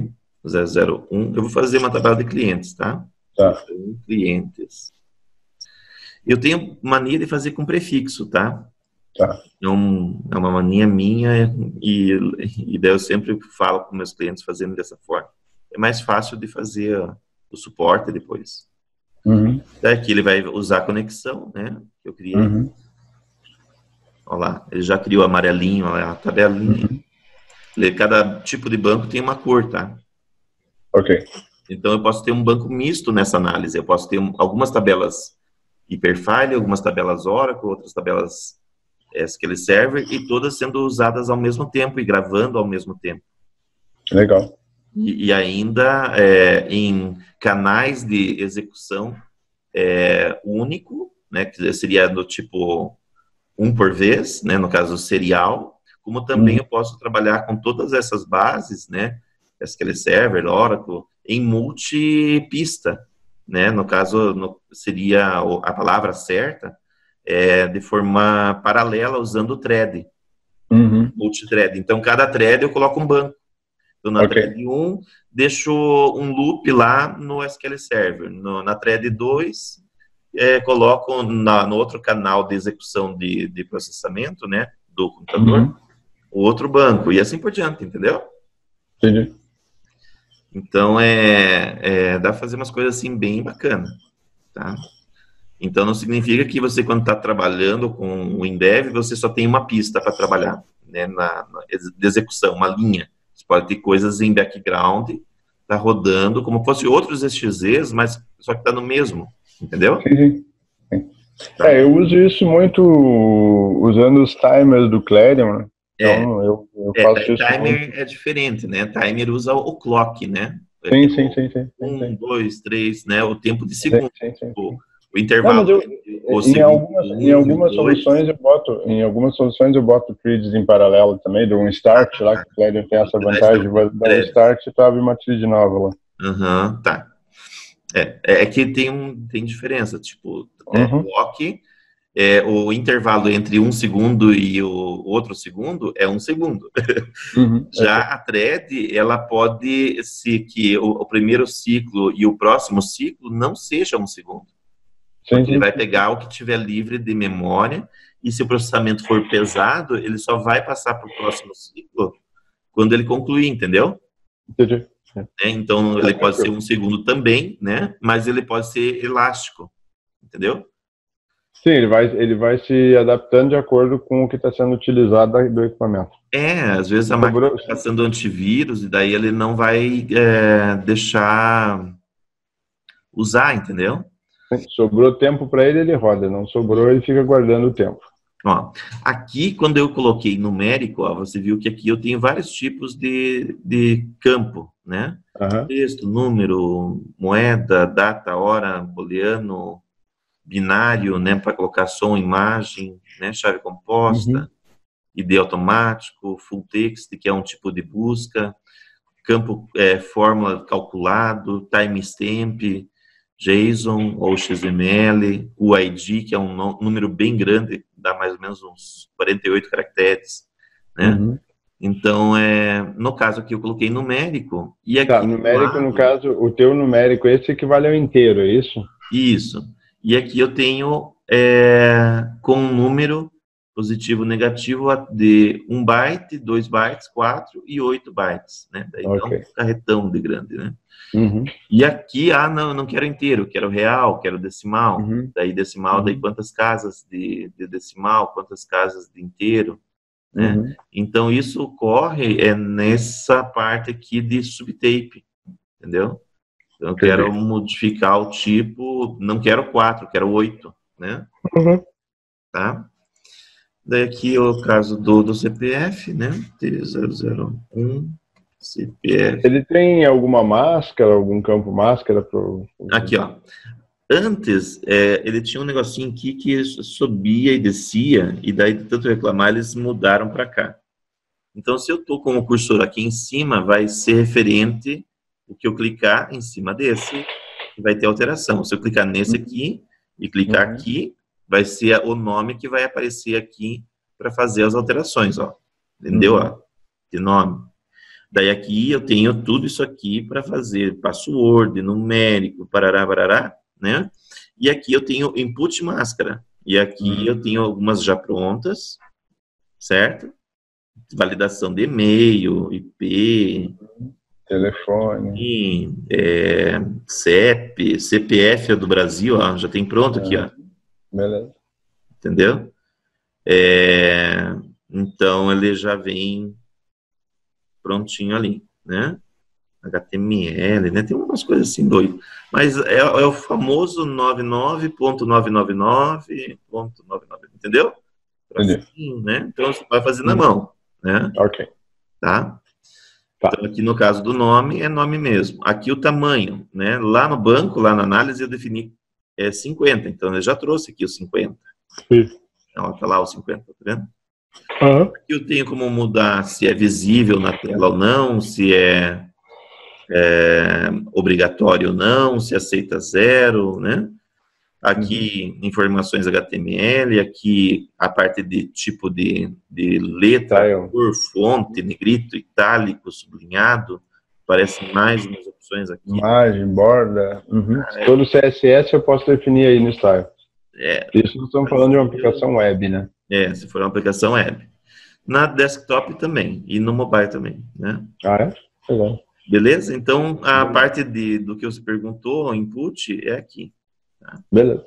T001. Eu vou fazer uma tabela de clientes, tá? Tá. Clientes. Eu tenho mania de fazer com prefixo, tá? Tá. É uma mania minha e daí eu sempre falo com meus clientes fazendo dessa forma. É mais fácil de fazer o suporte depois. Daqui ele vai usar a conexão, né? Que eu criei. Olha lá, ele já criou amarelinho, olha lá, a tabelinha. Cada tipo de banco tem uma cor, tá? Ok. Então eu posso ter um banco misto nessa análise. Eu posso ter algumas tabelas Hyperfile, algumas tabelas Oracle, outras tabelas SQL Server, e todas sendo usadas ao mesmo tempo e gravando ao mesmo tempo. Legal. E ainda em canais de execução único, né, que seria do tipo um por vez, né, no caso serial, como também eu posso trabalhar com todas essas bases, né, SQL Server, Oracle, em multipista, né, no caso seria a palavra certa, de forma paralela usando o thread, multithread. Então, cada thread eu coloco um banco. Então, na thread 1, deixo um loop lá no SQL Server. Na thread 2, coloco no outro canal de execução de processamento, né, do computador, o outro banco, e assim por diante, entendeu? Entendi. Então, dá pra fazer umas coisas assim bem bacanas, tá? Então, não significa que você, quando está trabalhando com o Indev, você só tem uma pista para trabalhar, né, de execução, uma linha. Você pode ter coisas em background, tá rodando, como fosse outros SXEs, mas só que está no mesmo, entendeu? Sim. Tá. Eu uso isso muito usando os timers do Clarion, né? Então, eu faço isso timer muito. é diferente, né? Timer usa o clock, né? Sim. 1, 2, 3, né? O tempo de segundo. Sim. O intervalo. Em algumas soluções eu boto threads em paralelo também, dou um start lá, que o Clarion tem essa vantagem, vai dar um start e tu abre uma thread nova lá. Tá. É que tem diferença, tipo, clock, o intervalo entre um segundo e o outro segundo é um segundo. Já a thread, ela pode ser que o primeiro ciclo e o próximo ciclo não seja um segundo. Porque ele vai pegar o que tiver livre de memória e se o processamento for pesado, ele só vai passar para o próximo ciclo quando ele concluir, entendeu? Entendi. Então, ele pode ser um segundo também, né? Mas ele pode ser elástico, entendeu? Sim, ele vai se adaptando de acordo com o que está sendo utilizado do equipamento. Às vezes a máquina está passando antivírus e daí ele não vai deixar usar, entendeu? Sobrou tempo para ele, ele roda. Não sobrou, ele fica guardando o tempo. Ó, aqui, quando eu coloquei numérico, ó, você viu que aqui eu tenho vários tipos de campo, né? Uhum. Texto, número, moeda, data, hora, booleano, binário, né? Para colocar som, imagem, né? Chave composta, ID automático, full text, que é um tipo de busca, campo, fórmula calculado, timestamp, JSON ou XML, UID, que é um número bem grande, dá mais ou menos uns 48 caracteres, né? Então, no caso aqui eu coloquei numérico, e aqui tá, numérico, no caso, o teu numérico, esse equivale ao inteiro, é isso? Isso. E aqui eu tenho com um número positivo, negativo, de 1 byte, 2 bytes, 4 e 8 bytes, né? Daí dá um carretão de grande, né? E aqui, não quero inteiro, quero real, quero decimal. Daí decimal, daí quantas casas de decimal, quantas casas de inteiro, né? Então isso ocorre nessa parte aqui de subtape, entendeu? Então eu quero modificar o tipo, não quero 4, quero 8, né? Tá? Daí aqui é o caso do CPF, né? T001 CPF. Ele tem alguma máscara, algum campo máscara? Aqui, ó. Antes, ele tinha um negocinho aqui que subia e descia, e daí, de tanto reclamar, eles mudaram para cá. Então, se eu estou com o cursor aqui em cima, vai ser referente o que eu clicar em cima desse, vai ter alteração. Se eu clicar nesse aqui e clicar aqui, vai ser o nome que vai aparecer aqui para fazer as alterações, ó. Entendeu? Ó, de nome. Daí aqui eu tenho tudo isso aqui para fazer password, numérico, parará, né? E aqui eu tenho input máscara. E aqui eu tenho algumas já prontas, certo? Validação de e-mail, IP, telefone, CEP, CPF do Brasil, ó, já tem pronto aqui, ó. Beleza. Entendeu? Então ele já vem prontinho ali, né? HTML, né? Tem umas coisas assim doidas. Mas é o famoso 99.999.99, entendeu? Assim, né? Então você vai fazer na mão, né? Ok. Tá? Então aqui no caso do nome, é nome mesmo. Aqui o tamanho, né? Lá no banco, lá na análise, eu defini 50. Então eu já trouxe aqui os 50. Então tá lá os 50, tá vendo? Aqui eu tenho como mudar se é visível na tela ou não, se é obrigatório ou não, se aceita 0, né? Aqui, informações HTML, aqui a parte de tipo de letra, cor, fonte, negrito, itálico, sublinhado, aparecem mais umas opções aqui. Imagem, borda. Todo CSS eu posso definir aí no Style. Isso nós estamos falando de uma aplicação web, né? Se for uma aplicação web. Na desktop também, e no mobile também, né? Legal. Beleza? Então, a parte do que você perguntou, input, é aqui. Tá? Beleza.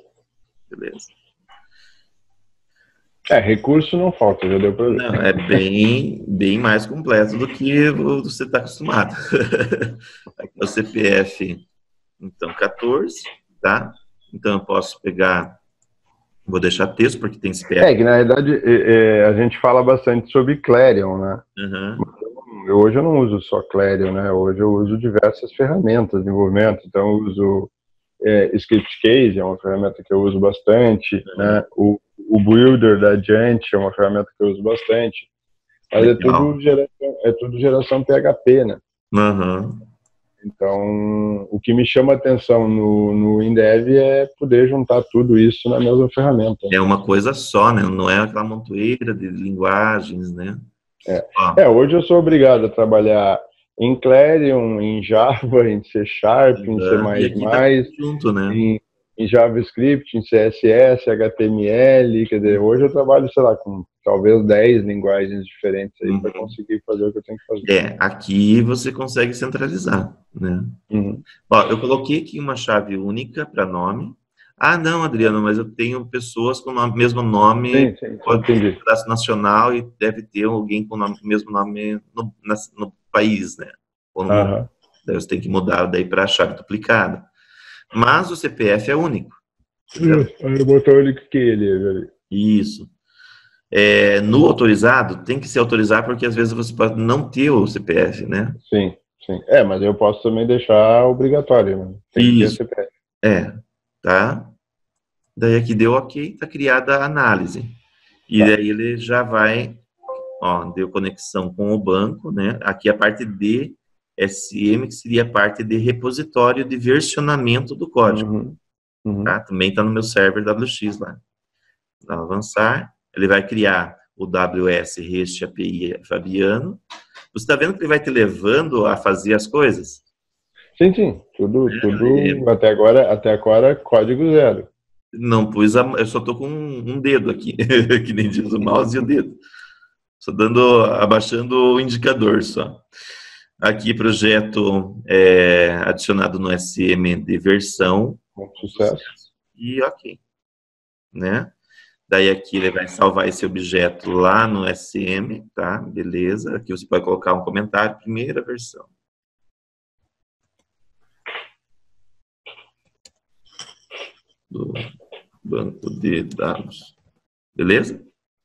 Recurso não falta, já deu para ver. Não, é bem mais completo do que você está acostumado. Aqui é o CPF, então, 14, tá? Então, eu posso pegar, vou deixar texto, porque tem CPF. Que na verdade, a gente fala bastante sobre Clarion, né? Hoje eu não uso só Clarion, né? Hoje eu uso diversas ferramentas de desenvolvimento. Então, eu uso ScriptCase, é uma ferramenta que eu uso bastante, né? O Builder da Agent é uma ferramenta que eu uso bastante. Mas é tudo geração PHP, né? Então, o que me chama a atenção no InDev é poder juntar tudo isso na mesma ferramenta. É uma coisa só, né? Não é aquela montoeira de linguagens, né? Hoje eu sou obrigado a trabalhar em Clarion, em Java, em C#, em C++, junto, né? em JavaScript, em CSS, HTML, quer dizer, hoje eu trabalho, sei lá, com talvez 10 linguagens diferentes aí para conseguir fazer o que eu tenho que fazer. Aqui você consegue centralizar, né? Ó, eu coloquei aqui uma chave única para nome. Ah, não, Adriano, mas eu tenho pessoas com o mesmo nome, pode ter cadastro nacional e deve ter alguém com o mesmo nome no país, né? Ou no mundo. Daí você tem que mudar daí para a chave duplicada. Mas o CPF é único. Aí botou ele que ele. Isso. No autorizado, tem que se autorizar porque às vezes você pode não ter o CPF, né? Sim. Mas eu posso também deixar obrigatório, né? Tem que ter CPF. Tá? Daí aqui deu ok, tá criada a análise. E daí ele já vai, deu conexão com o banco, né? Aqui a parte de SM, que seria a parte de repositório de versionamento do código. Tá? Também está no meu server WX lá. Vou avançar. Ele vai criar o WS REST API Fabiano. Você está vendo que ele vai te levando a fazer as coisas? Sim. Tudo. Até agora, código zero. Não pus, eu só estou com um dedo aqui, que nem diz o mouse e o dedo. Só abaixando o indicador só. Aqui, projeto adicionado no SM de versão. Com sucesso. E ok. Né? Daí aqui ele vai salvar esse objeto lá no SM, tá? Beleza. Aqui você pode colocar um comentário, primeira versão. Do banco de dados. Beleza?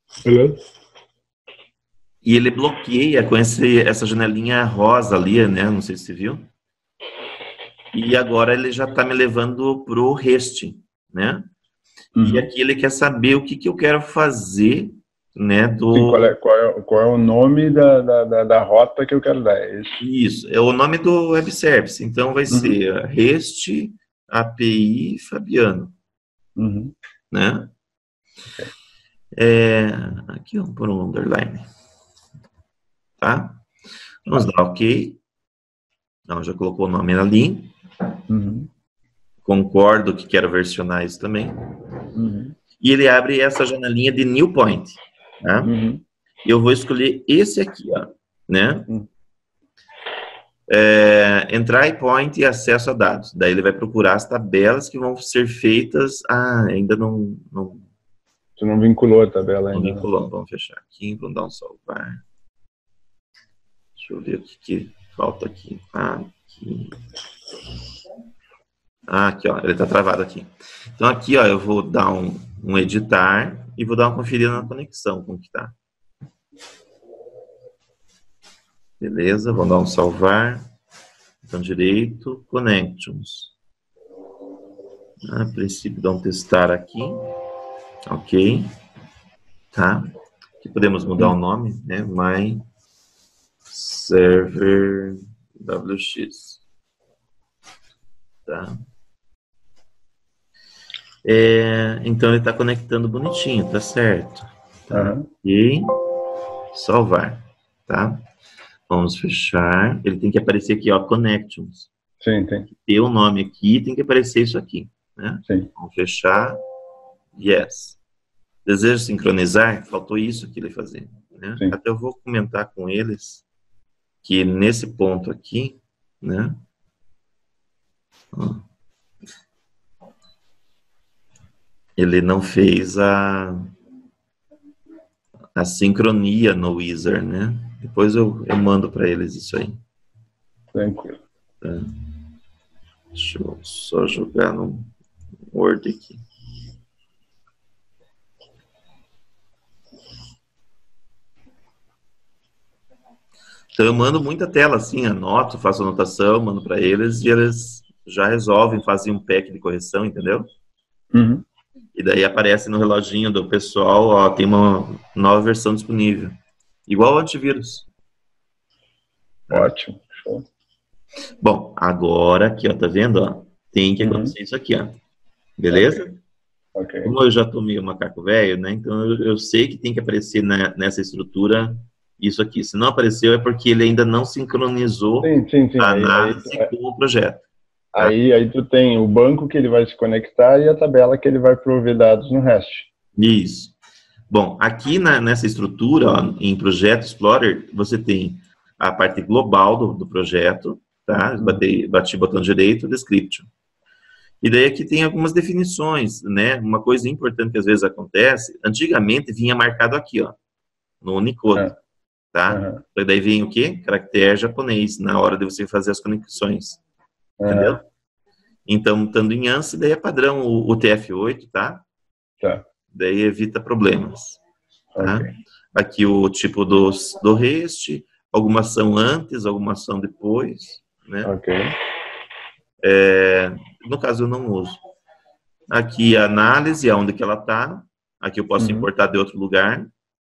E ele bloqueia com essa janelinha rosa ali, né? Não sei se você viu. E agora ele já está me levando para o REST, né? E aqui ele quer saber o que eu quero fazer, né? Sim, qual é o nome da rota que eu quero dar? Isso, é o nome do web service. Então vai ser REST API Fabiano, né? Aqui vamos pôr um underline, tá? Vamos dar OK. Não, já colocou o nome ali. Concordo que quero versionar isso também. E ele abre essa janelinha de New Point. Tá? Eu vou escolher esse aqui, né? Entry Point e acesso a dados. Daí ele vai procurar as tabelas que vão ser feitas. Ainda não... Você não vinculou a tabela ainda. Não vinculou. Vamos fechar aqui, vamos dar um salvar. Deixa eu ver o que falta aqui. Aqui. Aqui, ó, ele está travado aqui. Então, aqui, ó, eu vou dar um editar e vou dar uma conferida na conexão, como que tá. Beleza, vamos dar um salvar. Botão direito, connections. A princípio, dá um testar aqui. Ok. Tá. Aqui podemos mudar o nome, né? My Server WX. Tá. Então ele está conectando bonitinho, tá certo. Tá. E salvar, tá? Vamos fechar. Ele tem que aparecer aqui, ó, connections. Sim, tem. Ter o nome aqui, tem que aparecer isso aqui, né? Sim. Vamos fechar. Yes. Deseja sincronizar? Faltou isso que ele fazer, né? Sim. Até eu vou comentar com eles que nesse ponto aqui, né? Ele não fez a sincronia no Wizard, né? Depois eu mando para eles isso aí. Tranquilo. Tá. Deixa eu só jogar no Word aqui. Então eu mando muita tela assim, anoto, faço anotação, mando para eles e eles já resolvem, fazem um pack de correção, entendeu? E daí aparece no reloginho do pessoal, ó, tem uma nova versão disponível. Igual o antivírus. Ótimo. Show. Bom, agora aqui, ó, tá vendo? Ó, tem que acontecer isso aqui, ó. Beleza? Ok. Como eu já tô meio macaco velho, né? Então eu sei que tem que aparecer nessa estrutura isso aqui. Se não apareceu é porque ele ainda não sincronizou a análise com o projeto. Aí tu tem o banco que ele vai se conectar e a tabela que ele vai prover dados no REST. Isso. Bom, aqui nessa estrutura, ó, em Projeto Explorer, você tem a parte global do projeto, tá? Bati botão direito, Description. E daí aqui tem algumas definições, né? Uma coisa importante que às vezes acontece, antigamente vinha marcado aqui, ó, no Unicode, tá? E daí vem o quê? Caractere japonês, na hora de você fazer as conexões, entendeu? Então, estando em ANSI, daí é padrão o TF8, tá? Daí evita problemas, tá? Aqui o tipo do REST, algumas são antes, algumas são depois, né? No caso, eu não uso. Aqui a análise, aonde que ela está. Aqui eu posso importar de outro lugar.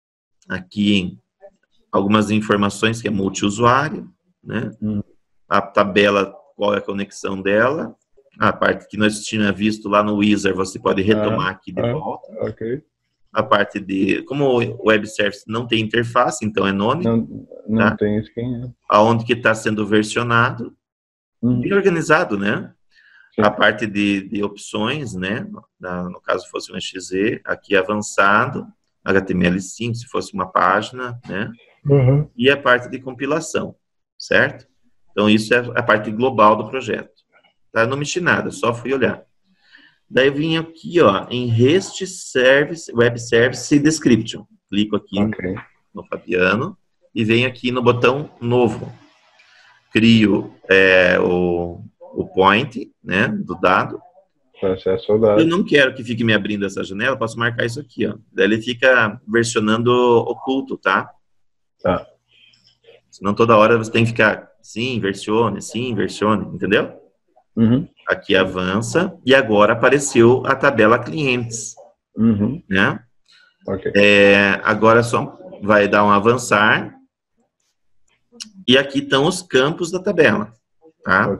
Aqui algumas informações que é multiusuário, né? A tabela, qual é a conexão dela. A parte que nós tínhamos visto lá no Wizard, você pode retomar aqui de volta. A parte de... Como o Web Service não tem interface, então é nome. Não tem skin. Aonde que está sendo versionado. Bem organizado, né? Sim. A parte de opções, né? No caso fosse um exe, aqui avançado, HTML5, se fosse uma página, né? E a parte de compilação, certo? Então, isso é a parte global do projeto. Tá? Eu não mexi nada, só fui olhar. Daí eu vim aqui, ó, em REST Service, Web Service Description. Clico aqui no Fabiano e venho aqui no botão Novo. Crio o point, né, do dado. Processo ao dado. Eu não quero que fique me abrindo essa janela, posso marcar isso aqui, ó. Daí ele fica versionando oculto, tá? Senão toda hora você tem que ficar, sim, versione, entendeu? Aqui avança, e agora apareceu a tabela clientes, né? Agora só vai dar um avançar, e aqui estão os campos da tabela, tá?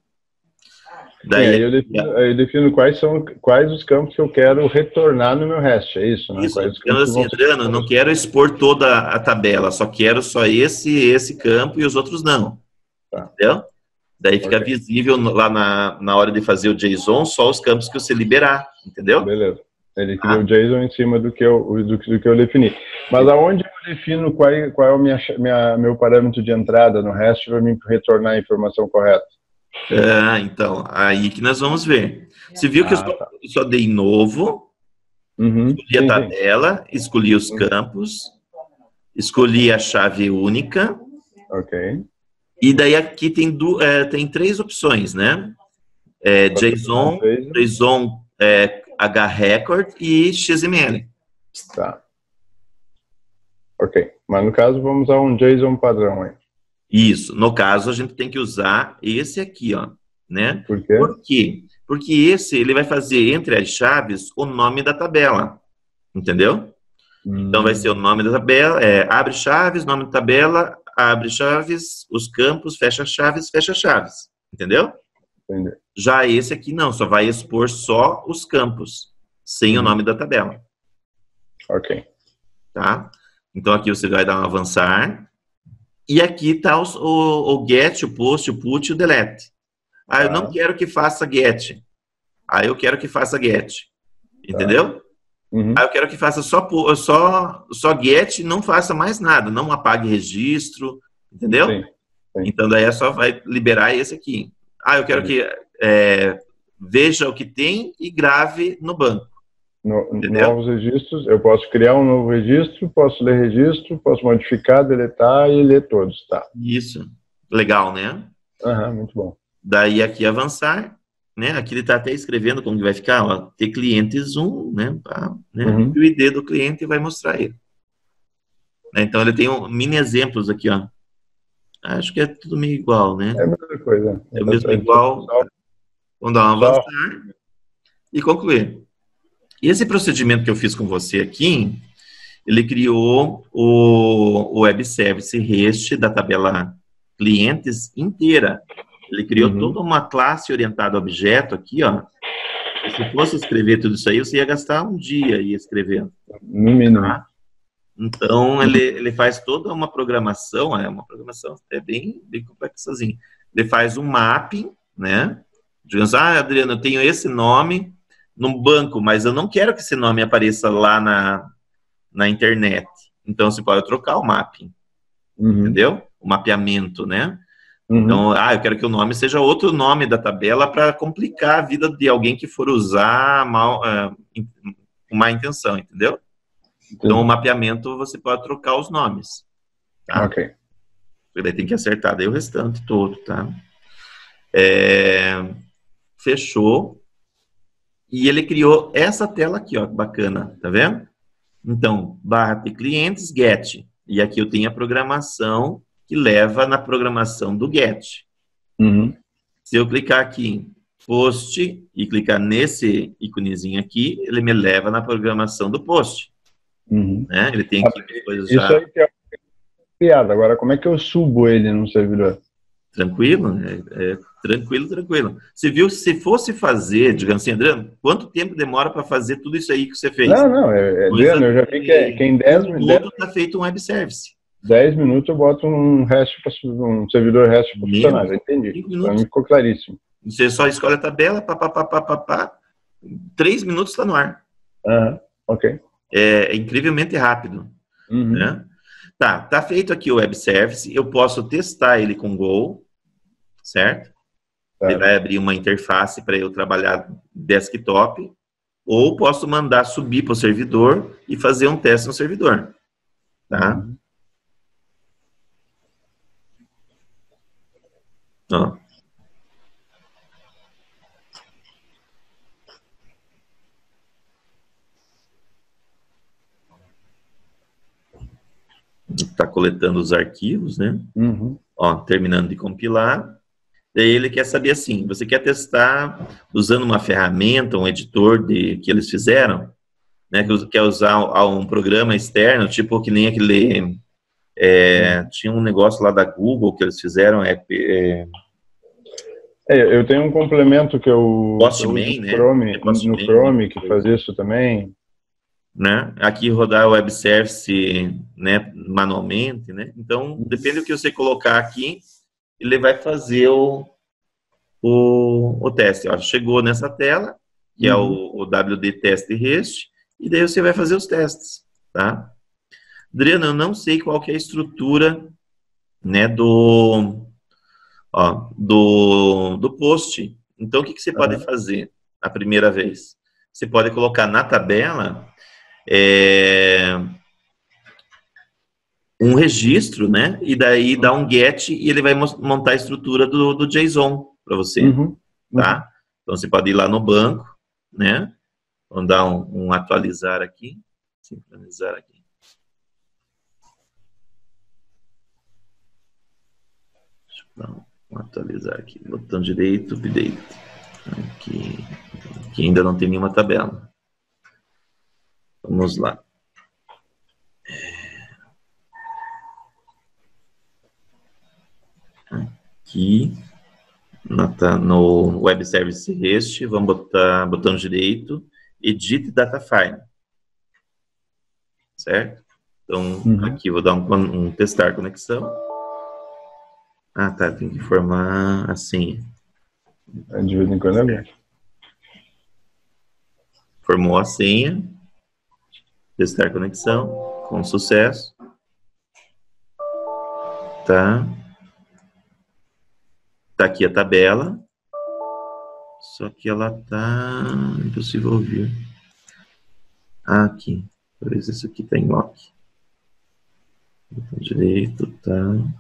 Daí, aí eu defino quais os campos que eu quero retornar no meu REST, é isso, né? Isso, então assim, Adriano, eu não quero expor toda a tabela, só quero só esse campo e os outros não, entendeu? Daí fica visível lá na hora de fazer o JSON só os campos que você liberar, entendeu? Beleza. Ele cria o JSON em cima do que eu defini. Mas aonde eu defino qual é o meu parâmetro de entrada no REST para me retornar a informação correta? Então, aí que nós vamos ver. Você viu que eu só dei novo, escolhi a tabela, escolhi os campos, escolhi a chave única. E daí aqui tem três opções, né? JSON, HRecord e XML. Mas no caso vamos usar um JSON padrão aí. Isso, no caso a gente tem que usar esse aqui, ó, né? Por quê? Por quê? Porque esse, ele vai fazer entre as chaves o nome da tabela, entendeu? Então vai ser o nome da tabela, abre chaves, nome da tabela, abre chaves, os campos, fecha chaves, entendeu? Entendi. Já esse aqui não, só vai expor só os campos, sem o nome da tabela. Tá? Então aqui você vai dar um avançar. E aqui está o get, o post, o put e o delete. Eu não quero que faça get. Eu quero que faça get. Entendeu? Eu quero que faça só get e não faça mais nada. Não apague registro. Entendeu? Sim. Então, daí só vai liberar esse aqui. Eu quero que veja o que tem e grave no banco. Novos registros, eu posso criar um novo registro, posso ler registro, posso modificar, deletar e ler todos, tá? Isso. Legal, né? Muito bom. Daí aqui avançar, né? Aqui ele está até escrevendo como que vai ficar, ó, ter clientes 1, né? E o ID do cliente vai mostrar ele. Então ele tem mini exemplos aqui, ó. Acho que é tudo meio igual, né? É a mesma coisa. É o mesmo igual. Vamos dar um avançar e concluir. E esse procedimento que eu fiz com você aqui, ele criou o Web Service REST da tabela clientes inteira. Ele criou toda uma classe orientada a objeto aqui, ó. E se fosse escrever tudo isso aí, você ia gastar um dia escrevendo. No mínimo. Tá? Então, ele faz toda uma programação, bem complexazinha. Ele faz um mapping, né? Digamos, Adriano, eu tenho esse nome no banco, mas eu não quero que esse nome apareça lá na internet. Então, você pode trocar o mapping, entendeu? O mapeamento, né? Então, eu quero que o nome seja outro nome da tabela para complicar a vida de alguém que for usar mal, com má intenção, entendeu? Então, o mapeamento você pode trocar os nomes. Tá? Ok. Daí tem que acertar daí o restante todo, tá? Fechou. E ele criou essa tela aqui, ó, bacana, tá vendo? Então, barra de clientes, get. E aqui eu tenho a programação que leva na programação do get. Se eu clicar aqui em post e clicar nesse íconezinho aqui, ele me leva na programação do post. Né? Ele tem aqui coisas já... Isso aí que é criado. Agora, como é que eu subo ele no servidor? Tranquilo, tranquilo. Você viu, se fosse fazer, digamos assim, Adriano, quanto tempo demora para fazer tudo isso aí que você fez? Não, Adriano, eu já vi que em 10 minutos está feito um web service. 10 minutos eu boto um servidor REST para funcionar, já entendi. Para mim ficou claríssimo. Você só escolhe a tabela, 3 minutos está no ar. Ok. É incrivelmente rápido. Né? Tá feito aqui o web service, eu posso testar ele com Go, certo? Ele vai abrir uma interface para eu trabalhar desktop, ou posso mandar subir para o servidor e fazer um teste no servidor. Tá? Ó. Está coletando os arquivos, né? Ó, terminando de compilar. Daí ele quer saber assim, você quer testar usando uma ferramenta, um editor que eles fizeram, né? Que quer usar um programa externo, tipo que nem aquele... tinha um negócio lá da Google que eles fizeram, eu tenho um complemento que eu uso né? no Chrome, que faz isso também. Né? Aqui rodar o web service, né, manualmente, né? Então, depende do que você colocar aqui, ele vai fazer o teste. Ó, chegou nessa tela, que é o WD Test REST, e daí você vai fazer os testes, tá? Adriano, eu não sei qual que é a estrutura, né, do post. Então, o que você pode fazer a primeira vez? Você pode colocar na tabela um registro, né? E daí dá um get e ele vai montar a estrutura do JSON para você, tá? Então, você pode ir lá no banco, né? Vamos dar um atualizar aqui, sincronizar aqui. Deixa eu dar um atualizar aqui, botão direito, update. Aqui ainda não tem nenhuma tabela. Vamos lá. Aqui no Web Service REST, vamos botar botão direito, Edit Data File. Certo? Então, aqui vou dar um testar conexão. Tá, tem que informar a senha. De vez em quando é bem. Formou a senha. Testar conexão, com sucesso. Tá aqui a tabela. Só que ela tá impossível ouvir. Aqui. Talvez isso aqui tá em lock. Botão direito, tá.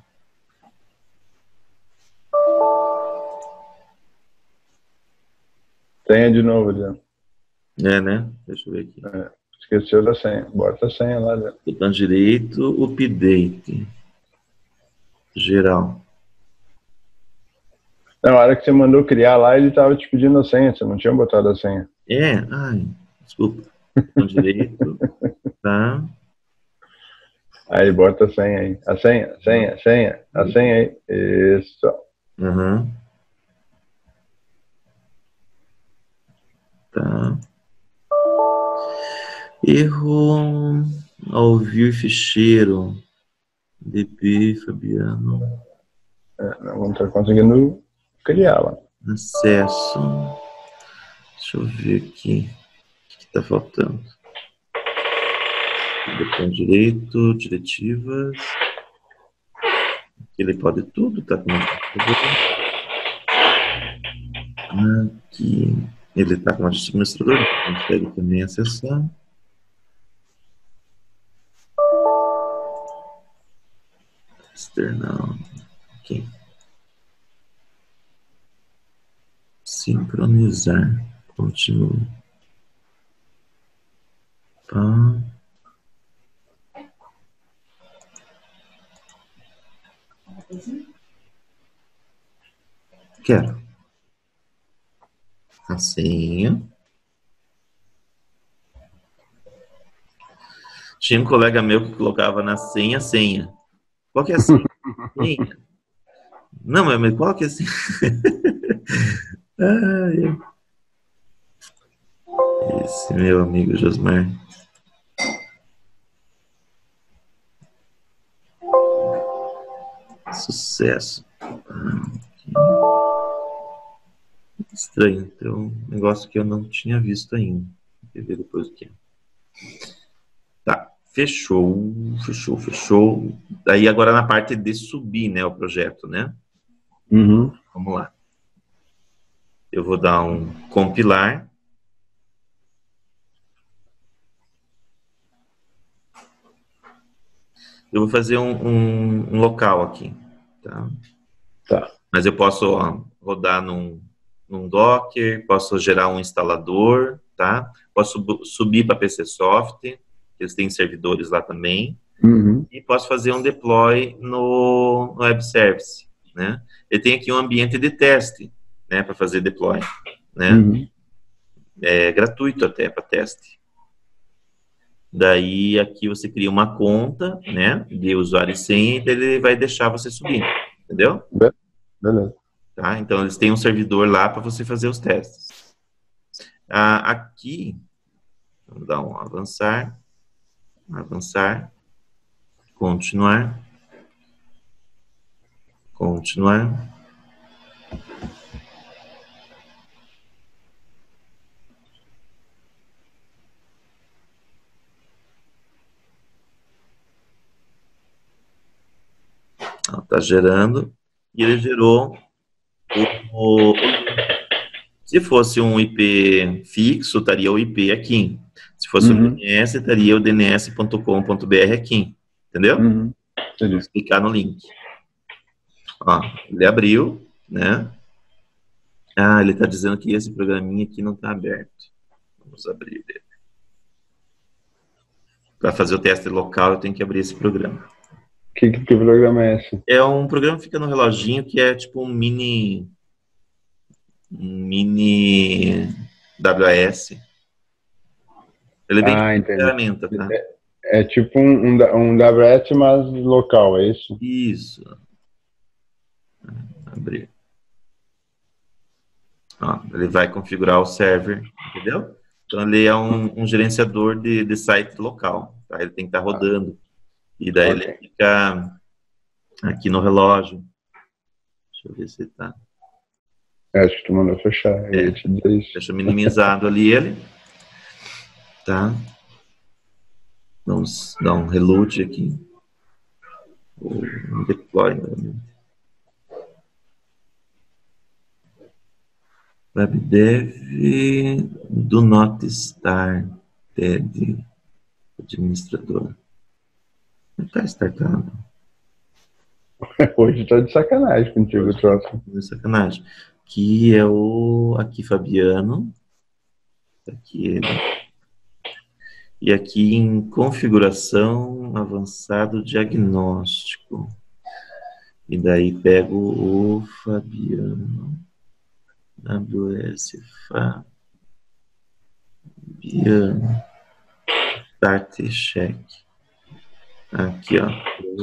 Senha de novo, Adriano. Né? Deixa eu ver aqui. Esqueceu da senha. Bota a senha lá, Adriano. Botão direito, update. Geral. Na hora que você mandou criar lá, ele estava te pedindo a senha. Você não tinha botado a senha. Desculpa. Botão direito. Tá. Aí bota a senha aí. A senha aí. Isso. Tá. Erro ao ouvir ficheiro. DP, Fabiano. Não estou conseguindo criar lá. Acesso. Deixa eu ver aqui. O que está faltando? Botão direito, diretivas. Ele pode tudo, tá? Aqui, ele está como administrador, consegue também acessar. External, aqui. Sincronizar, continue. Tá. Quero. A senha. Tinha um colega meu que colocava na senha, senha. Qual que é a senha? Senha. Não, mas qual que é a senha? Esse meu amigo Josmar. Sucesso. Estranho. Tem um negócio que eu não tinha visto ainda. Vou ver depois o que é. Tá. Fechou. Fechou, fechou. Daí agora na parte de subir, né, o projeto, né? Uhum. Vamos lá. Eu vou dar um compilar. Eu vou fazer um local aqui, tá? Tá. Mas eu posso rodar num Docker, posso gerar um instalador, tá? Posso subir para PCsoft, eles têm servidores lá também. Uhum. E posso fazer um deploy no Web Service, né? Ele tem aqui um ambiente de teste, né, para fazer deploy, né? Uhum. É gratuito até para teste. Daí aqui você cria uma conta, né, de usuário e senha, e ele vai deixar você subir, entendeu? Beleza. Tá? Então eles têm um servidor lá para você fazer os testes. Aqui, vamos dar um avançar, avançar, continuar, continuar. Está gerando, e ele gerou se fosse um IP fixo, estaria o IP aqui. Se fosse um DNS, estaria o dns.com.br aqui. Entendeu? Uhum. Vamos clicar no link. Ó, ele abriu, né? Ah, ele está dizendo que esse programinha aqui não está aberto. Vamos abrir ele. Para fazer o teste local, eu tenho que abrir esse programa. Que programa é esse? É um programa que fica no reloginho, que é tipo um mini WAS. Ele vem de ferramenta, tá? É tipo um WS, mas local, é isso? Isso. Abrir. Ó, ele vai configurar o server, entendeu? Então ele é um gerenciador de site local, tá? Ele tem que estar rodando. E daí ele fica aqui no relógio. Deixa eu ver se tá. Acho que tu mandou fechar. Deixa minimizado ali ele. Tá? Vamos dar um reload aqui. Um deploy. WebDev do not start de administrador. Não está startado. Hoje tá de sacanagem contigo, troço. De sacanagem. Aqui é aqui Fabiano. Aqui ele. E aqui em configuração avançado diagnóstico. E daí pego o Fabiano. AWS Fabiano. Start check. Aqui, ó.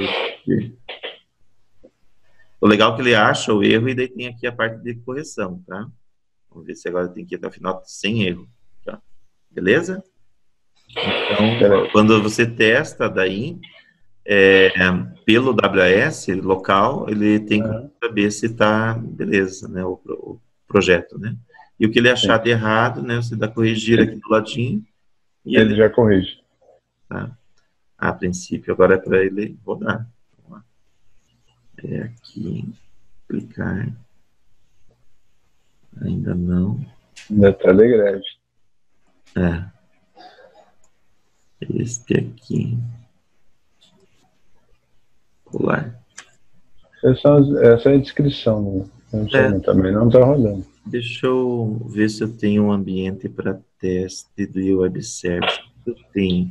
O legal é que ele acha o erro e daí tem aqui a parte de correção, tá? Vamos ver se agora tem que ir até o final sem erro. Tá? Beleza? Então, quando você testa daí, pelo AWS local, ele tem que saber se está beleza, né? O projeto, né? E o que ele achar de errado, né? Você dá corrigir aqui do ladinho. E ele já corrige. Tá? A princípio, agora é para ele rodar. Vamos lá. É aqui, clicar. Ainda não. Detalhe grande. É. Este aqui. Colar. Essa é a descrição, né? Também não está rodando. Deixa eu ver se eu tenho um ambiente para teste do web service. Eu tenho.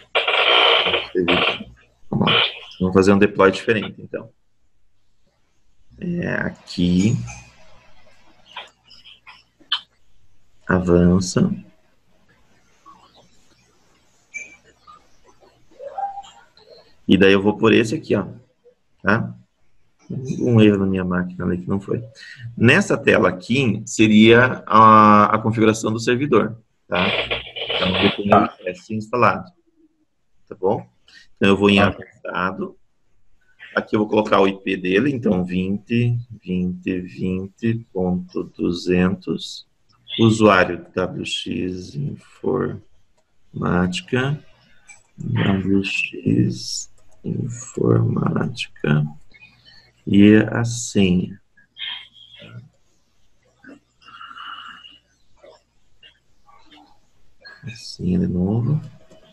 Vamos lá. Vamos fazer um deploy diferente, então. Aqui. Avança. E daí eu vou por esse aqui, ó. Tá? Um erro na minha máquina ali que não foi. Nessa tela aqui seria a configuração do servidor, tá? Então eu tenho o IPS instalado, tá bom? Então eu vou em avançado. Aqui eu vou colocar o IP dele, então 20.20.20.200. Usuário WX Informática. WX Informática. E a senha. A senha de novo.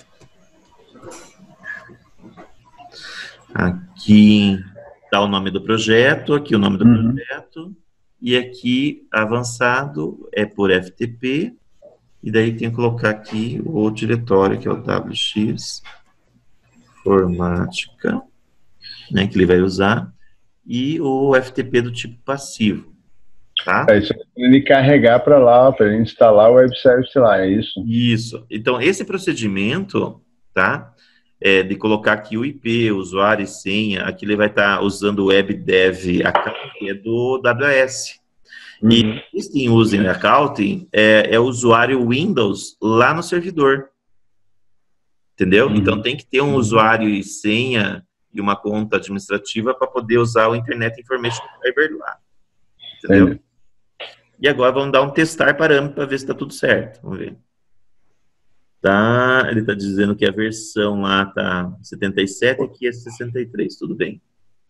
Aqui está o nome do projeto, aqui o nome do projeto. E aqui, avançado, é por FTP. E daí tem que colocar aqui o diretório, que é o WX Informática, né, que ele vai usar. E o FTP do tipo passivo, tá? Isso ele carregar para lá, para ele instalar o web service lá, é isso? Isso. Então, esse procedimento, tá? De colocar aqui o IP, usuário e senha, aqui ele vai estar usando o WebDev account, que é do AWS. E Existing User Accounting é o usuário Windows lá no servidor. Entendeu? Então, tem que ter um usuário e senha e uma conta administrativa para poder usar o Internet Information Server lá. Entendeu? E agora vamos dar um testar parâmetro para ver se está tudo certo. Vamos ver. Tá, ele está dizendo que a versão lá está 77 e aqui é 63, tudo bem.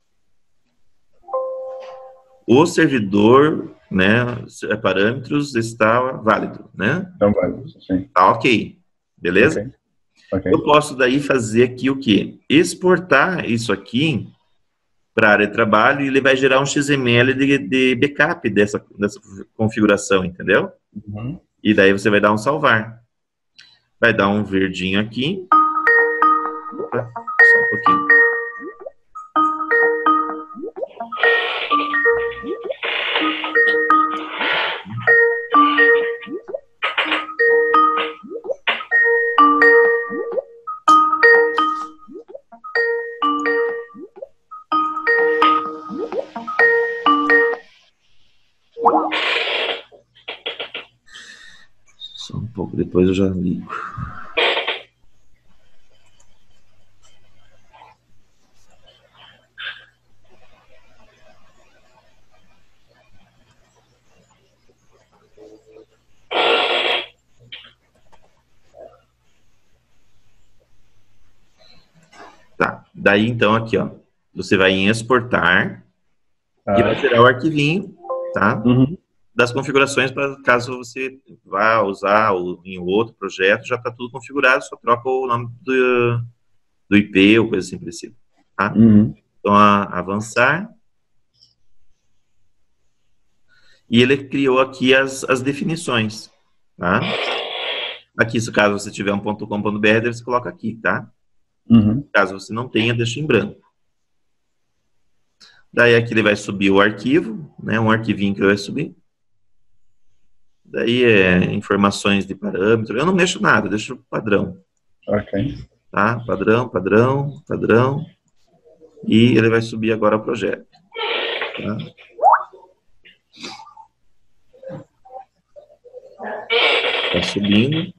O servidor, né, parâmetros está válido, né? Então válido, sim. Tá ok, beleza? Okay. Eu posso daí fazer aqui o quê? Exportar isso aqui para a área de trabalho e ele vai gerar um XML de backup dessa configuração, entendeu? E daí você vai dar um salvar. Vai dar um verdinho aqui. Opa, só um pouquinho. Só um pouco, depois eu já ligo. Tá, daí então aqui, ó, você vai em exportar e vai tirar o arquivinho, tá? Das configurações para caso você vá usar em outro projeto, já está tudo configurado, só troca o nome do IP ou coisa assim parecida, tá? Então, avançar. E ele criou aqui as definições, tá? Aqui, se caso você tiver um .com.br, você coloca aqui, tá? Caso você não tenha, deixa em branco. Daí aqui ele vai subir o arquivo, né? Um arquivinho que ele vai subir. Daí informações de parâmetro. Eu não mexo nada, deixo o padrão. Tá? Padrão, padrão, padrão. E ele vai subir agora o projeto. Tá? Tá subindo.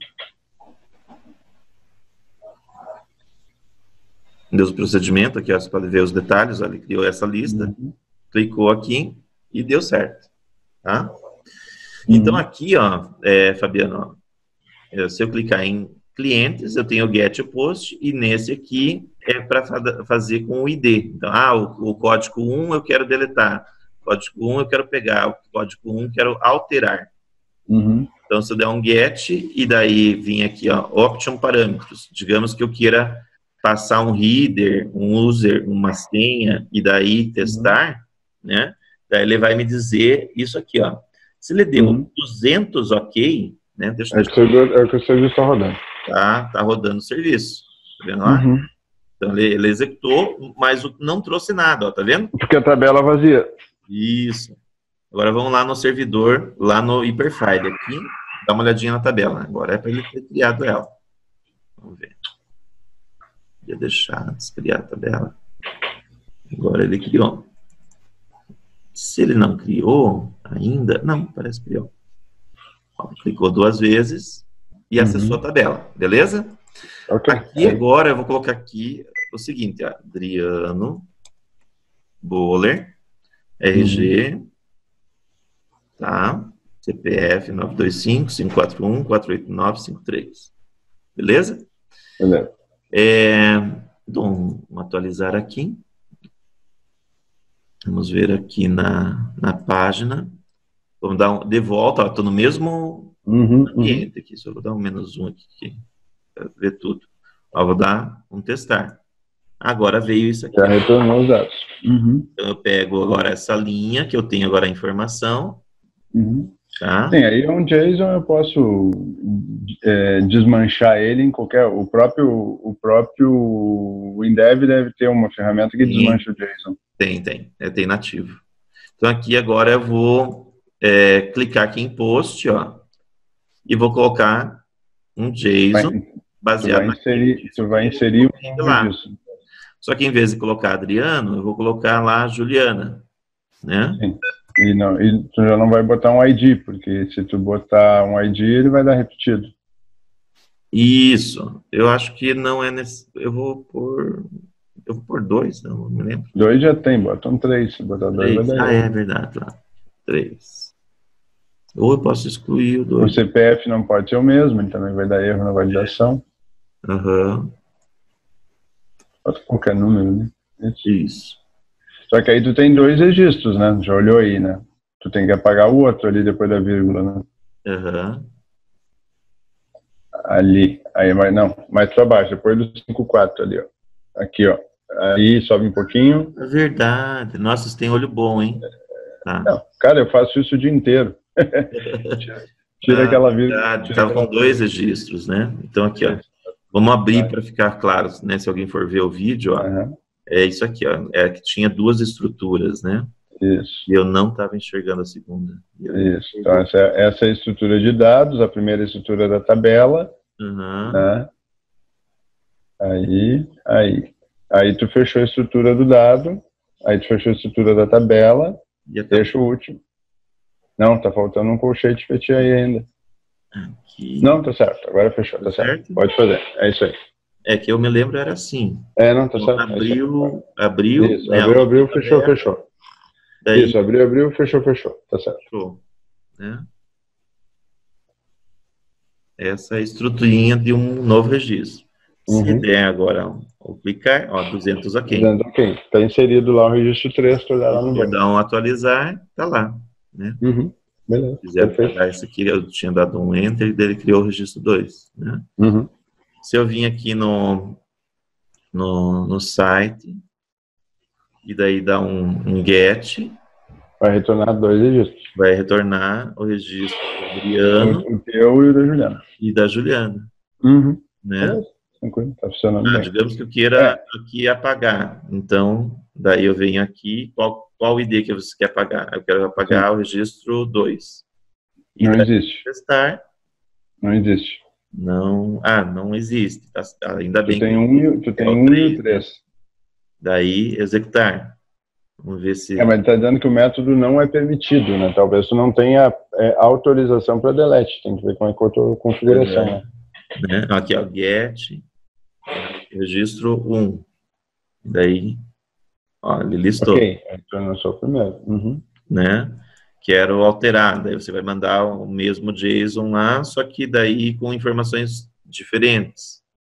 Deu o procedimento, aqui ó, você pode ver os detalhes, ó, ele criou essa lista, clicou aqui e deu certo. Tá? Então aqui, ó, Fabiano, ó, se eu clicar em clientes, eu tenho o get post e nesse aqui é para fazer com o ID. Então, o código 1 eu quero deletar, o código 1 eu quero pegar, o código 1 eu quero alterar. Então, se eu der um get, e daí vim aqui, ó, option parâmetros. Digamos que eu queira passar um header, um user, uma senha, e daí testar, né? Daí ele vai me dizer isso aqui, ó. Se ele deu 200 ok, né? Deixa eu é o que o serviço está rodando. Tá rodando o serviço. Tá vendo lá? Então, ele executou, mas não trouxe nada, ó, tá vendo? Porque a tabela vazia. Isso. Agora vamos lá no servidor, lá no Hyperfile aqui, dá uma olhadinha na tabela. Agora é para ele ter criado ela. Vamos ver. Ia deixar descriar a tabela. Agora ele criou. Se ele não criou ainda, não, parece que criou. Ó, clicou 2 vezes e acessou a tabela, beleza? Okay. Aqui agora eu vou colocar aqui o seguinte, ó, Adriano Boller, RG, tá? CPF 925-541-489-53. Beleza? Beleza. Então, vamos atualizar aqui. Vamos ver aqui na página. Vamos dar de volta, estou no mesmo ambiente aqui. Só vou dar um -1 aqui para ver tudo. Ó, vou dar um testar. Agora veio isso aqui. Já retornou os dados. Então eu pego agora essa linha que eu tenho agora a informação. Tá? Sim, aí é um JSON, eu posso desmanchar ele em qualquer... O próprio WinDev deve ter uma ferramenta que desmancha o JSON. Tem nativo. Então aqui agora eu vou clicar aqui em post, ó, e vou colocar um JSON baseado tu vai inserir um registro. Só que em vez de colocar Adriano, eu vou colocar lá Juliana, né? Sim. E tu já não vai botar um ID, porque se tu botar um ID, ele vai dar repetido. Isso. Eu acho que não é nesse... Eu vou pôr 2, não me lembro. 2 já tem, bota um 3. Se botar 2 vai dar. É verdade, lá. 3. Ou eu posso excluir o 2. O CPF não pode ser o mesmo, ele também vai dar erro na validação. Bota qualquer número, né? Isso. Só que aí tu tem 2 registros, né? Já olhou aí, né? Tu tem que apagar o outro ali depois da vírgula, né? Ali. Aí, não, mais pra baixo, depois do 5.4 ali, ó. Aqui, ó. Aí sobe um pouquinho. É verdade. Nossa, você tem olho bom, hein? Tá. Não, cara, eu faço isso o dia inteiro. Tira aquela vírgula. Estava com 2 registros, né? Então aqui, ó. Vamos abrir para ficar claro, né? Se alguém for ver o vídeo, ó. É isso aqui, ó. É que tinha 2 estruturas, né? Isso. E eu não estava enxergando a segunda. Isso. Então, essa é a estrutura de dados, a primeira estrutura da tabela. Né? Aí tu fechou a estrutura do dado, aí tu fechou a estrutura da tabela, fecha o último. Não, tá faltando um colchete petit aí ainda. Aqui. Não, tá certo. Agora fechou, tá certo. Pode fazer. É isso aí. É que eu me lembro era assim. Não, tá certo. Abriu. Isso, abriu, fechou. Daí... Isso, abriu, fechou. Tá certo. Fechou. Né? Essa é a estruturinha de um novo registro. Se der agora o clicar, ó, 200 ok. 200 ok. Tá inserido lá o registro 3, tu olhar lá no banco. Dá um atualizar, tá lá. Né? Beleza. Se quiser pegar esse aqui, eu tinha dado um enter e dele criou o registro 2. Né? Se eu vim aqui no site e daí dar um get, vai retornar 2 registros. Vai retornar o registro do Adriano, o teu e o da Juliana. E da Juliana. Né? Tranquilo, tá funcionando bem. Digamos que eu queira aqui apagar. Então, daí eu venho aqui, qual ID que você quer apagar? Eu quero apagar o registro 2. Não existe. Testar. Não existe. Não existe. Tá, ainda bem. Tu tem um e o 3. Daí, executar. Vamos ver se... mas está dizendo que o método não é permitido, né? Talvez tu não tenha autorização para delete. Tem que ver como é que é a tua configuração. Né? Aqui, ó, get, registro 1. Daí, ó, ele listou. Ok, então eu sou o primeiro. Né? Quero alterar. Daí você vai mandar o mesmo JSON lá, só que daí com informações diferentes.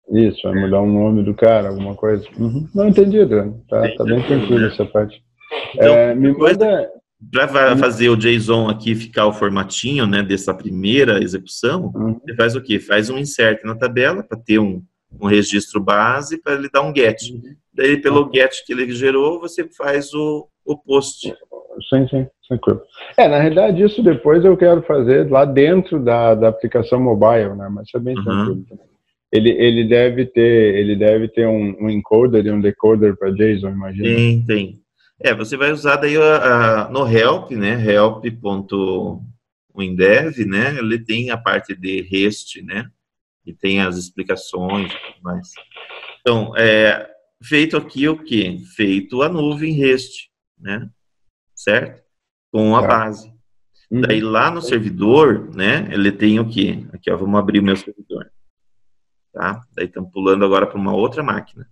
Isso, vai mudar o nome do cara, alguma coisa. Uhum. Não entendi, Adriano. Tá bem tranquilo, né? Essa parte. Então, Me manda... Para fazer o JSON aqui ficar o formatinho, né, dessa primeira execução, você faz o quê? Faz um insert na tabela para ter um registro base para ele dar um get. Daí, pelo get que ele gerou, você faz o post. Sim, tranquilo. Na realidade, isso depois eu quero fazer lá dentro da aplicação mobile, né? Mas é bem tranquilo também. Ele deve ter um encoder e um decoder para JSON, imagina. Tem. Você vai usar daí no help, né? help.windev, né? Ele tem a parte de REST, né? E tem as explicações e tudo mais. Então, feito aqui o quê? Feito a nuvem REST, né? Certo? Com a base. Daí lá no servidor, né? Ele tem o quê? Aqui, ó, vamos abrir o meu servidor. Tá? Daí estamos pulando agora para uma outra máquina.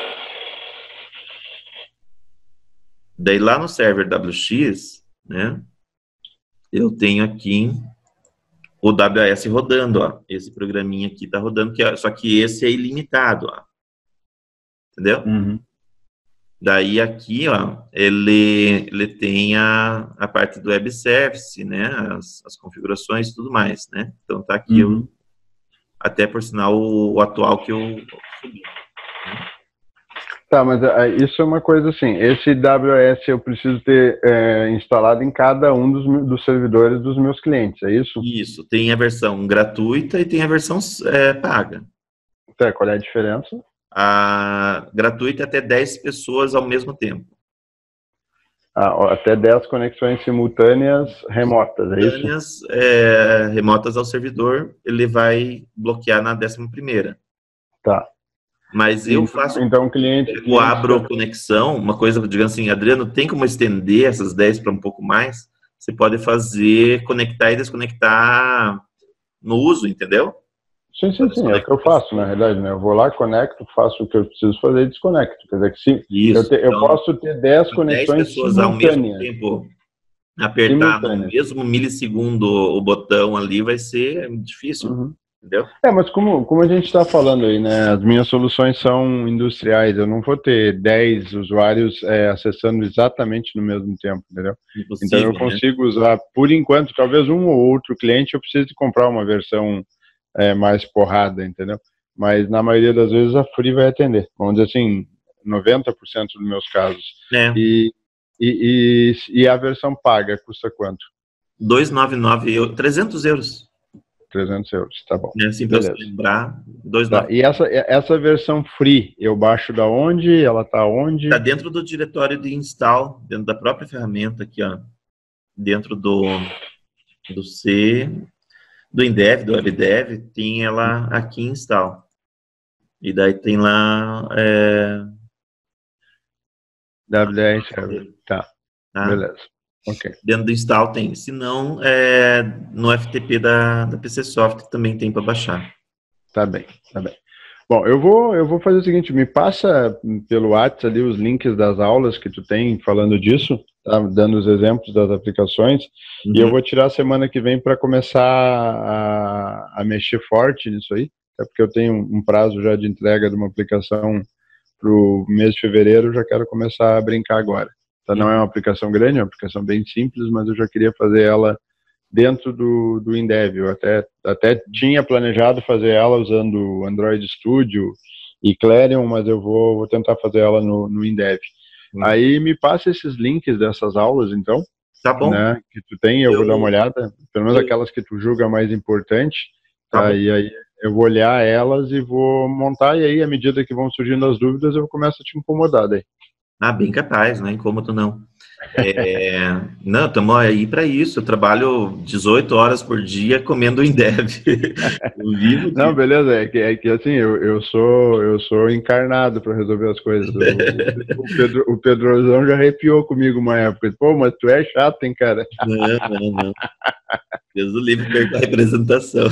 Daí lá no server WX, né? Eu tenho aqui o WAS rodando, ó. Esse programinha aqui tá rodando, só que esse é ilimitado, ó. Entendeu? Daí aqui, ó, ele tem a parte do web service, né? As configurações e tudo mais, né? Então tá aqui, até por sinal, o atual que eu subi. Né? Tá, mas isso é uma coisa assim, esse WAS eu preciso ter instalado em cada um dos servidores dos meus clientes, é isso? Isso, tem a versão gratuita e tem a versão paga. Qual é a diferença? A gratuita é até 10 pessoas ao mesmo tempo. Até 10 conexões simultâneas remotas, é isso? Simultâneas remotas ao servidor, ele vai bloquear na 11ª. Tá. Mas eu faço... Então, cliente... Eu abro conexão, uma coisa, digamos assim, Adriano, tem como estender essas 10 para um pouco mais? Você pode fazer, conectar e desconectar no uso, entendeu? Sim, é o que eu faço, na realidade, né? Eu vou lá, conecto, faço o que eu preciso fazer e desconecto. Quer dizer que se eu posso ter 10 conexões 10 pessoas ao mesmo tempo apertar no mesmo milissegundo o botão ali vai ser difícil, entendeu? Mas como a gente está falando aí, né? As minhas soluções são industriais, eu não vou ter 10 usuários acessando exatamente no mesmo tempo, entendeu? Impossível, então eu consigo usar, por enquanto, talvez um ou outro cliente eu precise comprar uma versão mais porrada, entendeu? Mas na maioria das vezes a Free vai atender, vamos dizer assim, 90% dos meus casos. E a versão paga custa quanto? 299, 300 euros. 300 euros, tá bom. Assim, para você lembrar, 299. E essa versão Free, eu baixo da onde? Ela tá onde? Tá dentro do diretório de install, dentro da própria ferramenta aqui, ó. Dentro do Indev, do WebDev, tem ela aqui em install. E daí tem lá... WDR, tá. Beleza. Okay. Dentro do install tem. Se não, no FTP da PCsoft também tem para baixar. Tá bem. Bom, eu vou fazer o seguinte, me passa pelo WhatsApp ali os links das aulas que tu tem falando disso, tá? Dando os exemplos das aplicações, e eu vou tirar a semana que vem para começar a mexer forte nisso aí, até porque eu tenho um prazo já de entrega de uma aplicação para o mês de fevereiro, já quero começar a brincar agora. Então não é uma aplicação grande, é uma aplicação bem simples, mas eu já queria fazer ela dentro do Indev. Eu até tinha planejado fazer ela usando o Android Studio e Clarion, mas eu vou tentar fazer ela no Indev. Aí me passa esses links dessas aulas, então. Tá bom. Né, que tu tem, eu vou dar uma olhada, pelo menos aquelas que tu julga mais importante. Tá, e aí eu vou olhar elas e vou montar, e aí, à medida que vão surgindo as dúvidas, eu começo a te incomodar daí. Bem capaz, não é incômodo não. Não, estamos aí para isso. Eu trabalho 18 horas por dia comendo Indev. Não, beleza, é que assim, eu sou encarnado para resolver as coisas. O Pedrozão já arrepiou comigo uma época. Pô, mas tu é chato, hein, cara? Não. Deus do livre, perco a representação.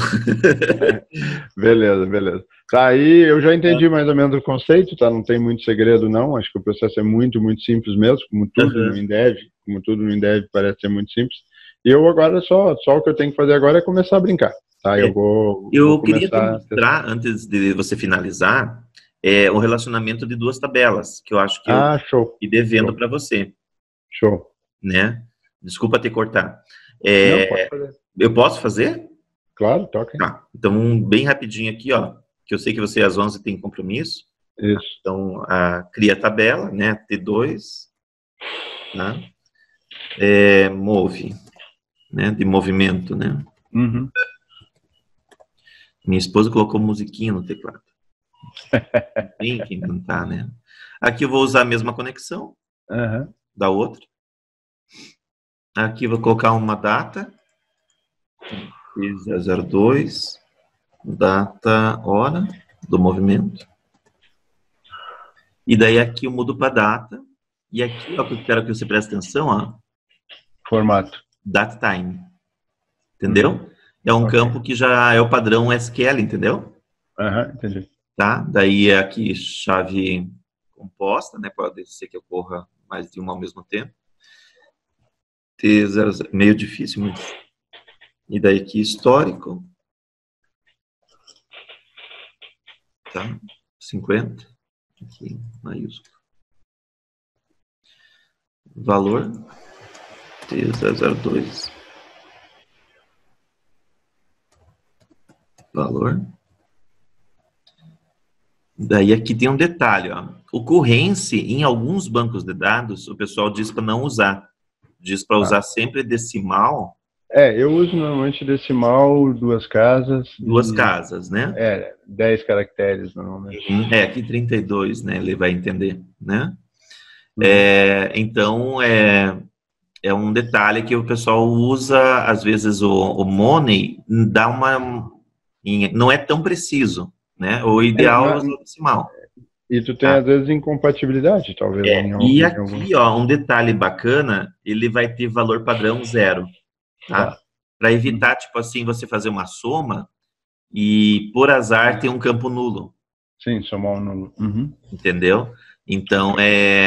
Beleza. Tá, aí eu já entendi mais ou menos o conceito, tá? Não tem muito segredo, não. Acho que o processo é muito simples mesmo, como tudo no Indev parece ser muito simples. E eu agora, só o que eu tenho que fazer agora é começar a brincar, Tá, eu vou queria te começar... mostrar, antes de você finalizar, o relacionamento de duas tabelas, que eu acho que eu show. estou devendo Show. para você, Show. né? Desculpa te cortar. Não, pode fazer. Eu posso fazer? Claro, toca. Tá. Então, bem rapidinho aqui, ó, que eu sei que você às 11 tem compromisso. Isso. Então, cria a tabela, né? T2, tá? Move, né? De movimento, né? Uhum. Minha esposa colocou musiquinha no teclado. Tem que inventar, né? Aqui eu vou usar a mesma conexão da outra. Aqui eu vou colocar uma data. 02, data, hora do movimento. E daí aqui eu mudo para data. E aqui, ó, que eu quero que você preste atenção, ó. Formato. Date time. Entendeu? É um campo que já é o padrão SQL, entendeu? Entendi. Tá? Daí é aqui chave composta, né? Pode ser que ocorra mais de uma ao mesmo tempo. T00, meio difícil, mas... E daí aqui histórico. Tá? 50. Aqui, maiúsculo. Valor. T002. Valor. Daí aqui tem um detalhe, ó. Ocorrência, em alguns bancos de dados, o pessoal diz para não usar. Diz para usar sempre decimal. Eu uso normalmente decimal, duas casas. Duas casas, né? 10 caracteres normalmente. Aqui 32, né? Ele vai entender, né? Então, é um detalhe que o pessoal usa, às vezes o money dá uma... Não é tão preciso, né? O ideal é usar o decimal. E tu tem, às vezes, incompatibilidade, talvez. E aqui, ó, um detalhe bacana, ele vai ter valor padrão 0, tá? Para evitar, tipo assim, você fazer uma soma e, por azar, ter um campo nulo. Sim, somar um nulo. Entendeu? Então,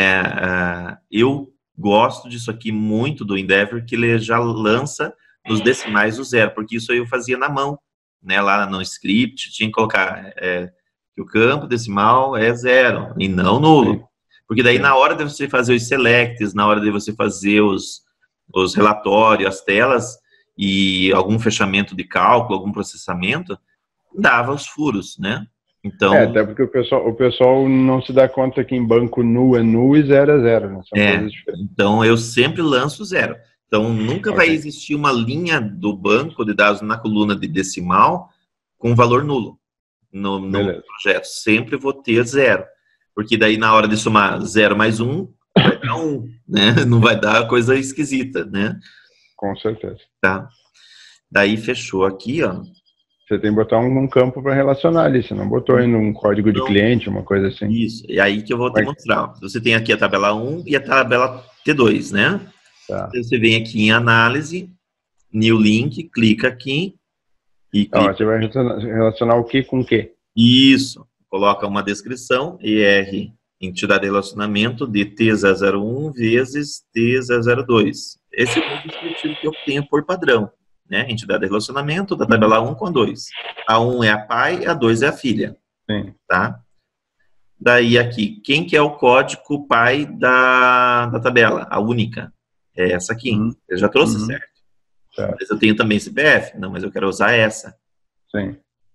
eu gosto disso aqui muito do Endeavor, que ele já lança nos decimais o 0, porque isso aí eu fazia na mão, né? Lá no script, tinha que colocar que o campo decimal é 0 e não nulo. Sim. Porque daí, na hora de você fazer os selects, na hora de você fazer os relatórios, as telas e algum fechamento de cálculo, algum processamento, dava os furos, né? Então, até porque o pessoal não se dá conta que em banco nu é nu e 0 é 0, né? São coisas diferentes. Então, eu sempre lanço 0. Então, nunca vai existir uma linha do banco de dados na coluna de decimal com valor nulo no projeto. Sempre vou ter 0. Porque daí, na hora de somar 0 mais 1, vai dar 1, né? Não vai dar coisa esquisita, né? Com certeza. Tá. Daí, fechou aqui, ó. Você tem que botar um campo para relacionar ali, você não botou ainda um código de cliente, uma coisa assim. Isso, e aí que eu vou te mostrar. Você tem aqui a tabela 1 e a tabela T2, né? Tá. Então, você vem aqui em análise, new link, clica aqui. Então, você vai relacionar o que com o que? Isso, coloca uma descrição, ER, entidade de relacionamento de T001 vezes T002. Esse é o descritivo que eu tenho por padrão. Né? Entidade de relacionamento da tabela 1 com 2. A 1 é a pai, a 2 é a filha. Sim. Tá? Daí aqui, quem que é o código pai da tabela? A única. É essa aqui. Eu já trouxe, certo? Mas eu tenho também CPF. Não, mas eu quero usar essa. Sim.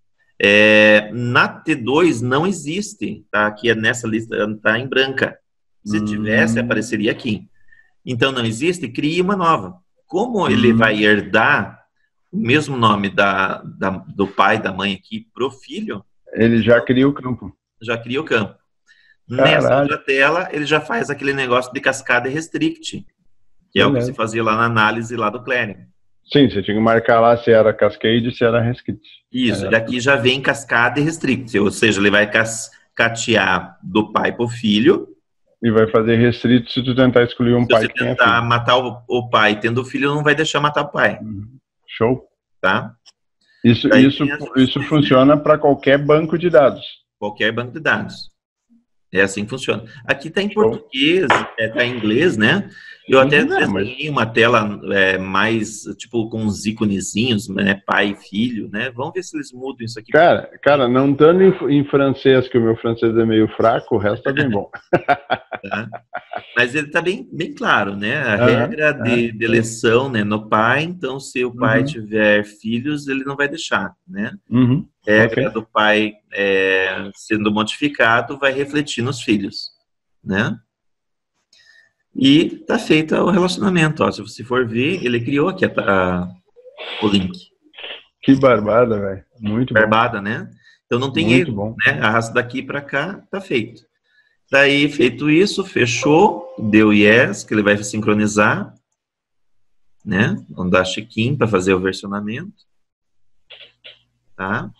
Na T2 não existe. Tá? Aqui nessa lista, está em branca. Se tivesse, apareceria aqui. Então não existe, crie uma nova. Como ele vai herdar o mesmo nome do pai, da mãe aqui pro filho... Ele já cria o campo. Já cria o campo. Caralho. Nessa outra tela, ele já faz aquele negócio de cascada e restrict, que é o que se fazia lá na análise lá do Clearing. Sim, você tinha que marcar lá se era cascade e se era restrict. Isso, e aqui já vem cascada e restrict, ou seja, ele vai cascatear do pai pro filho. E vai fazer restrito se tu tentar excluir um pai que tem filho. Se você tentar matar o pai tendo filho, não vai deixar matar o pai. Show. Tá? Isso funciona para qualquer banco de dados. Qualquer banco de dados. É assim que funciona. Aqui está em Show. português, está em inglês, né? Eu até Mas desenhei uma tela mais, tipo, com uns íconezinhos, né? Pai e filho, né? Vamos ver se eles mudam isso aqui. Cara, não estando em francês, que o meu francês é meio fraco, o resto tá bem bom. Tá? Mas ele está bem, bem claro, né? A Aham, regra de eleição, né, no pai, então se o pai uhum, tiver filhos, ele não vai deixar, né? uhum, Regra ok. do pai sendo modificado vai refletir nos filhos, né? E tá feito o relacionamento, ó. Se você for ver, ele criou aqui o link. Que barbada, velho. Muito bom. Barbada, né? Então não tem Muito erro, bom. né? Arrasta daqui para cá, tá feito. Daí, feito isso, fechou, deu yes, que ele vai sincronizar, né? Vamos dar check-in para fazer o versionamento. Tá?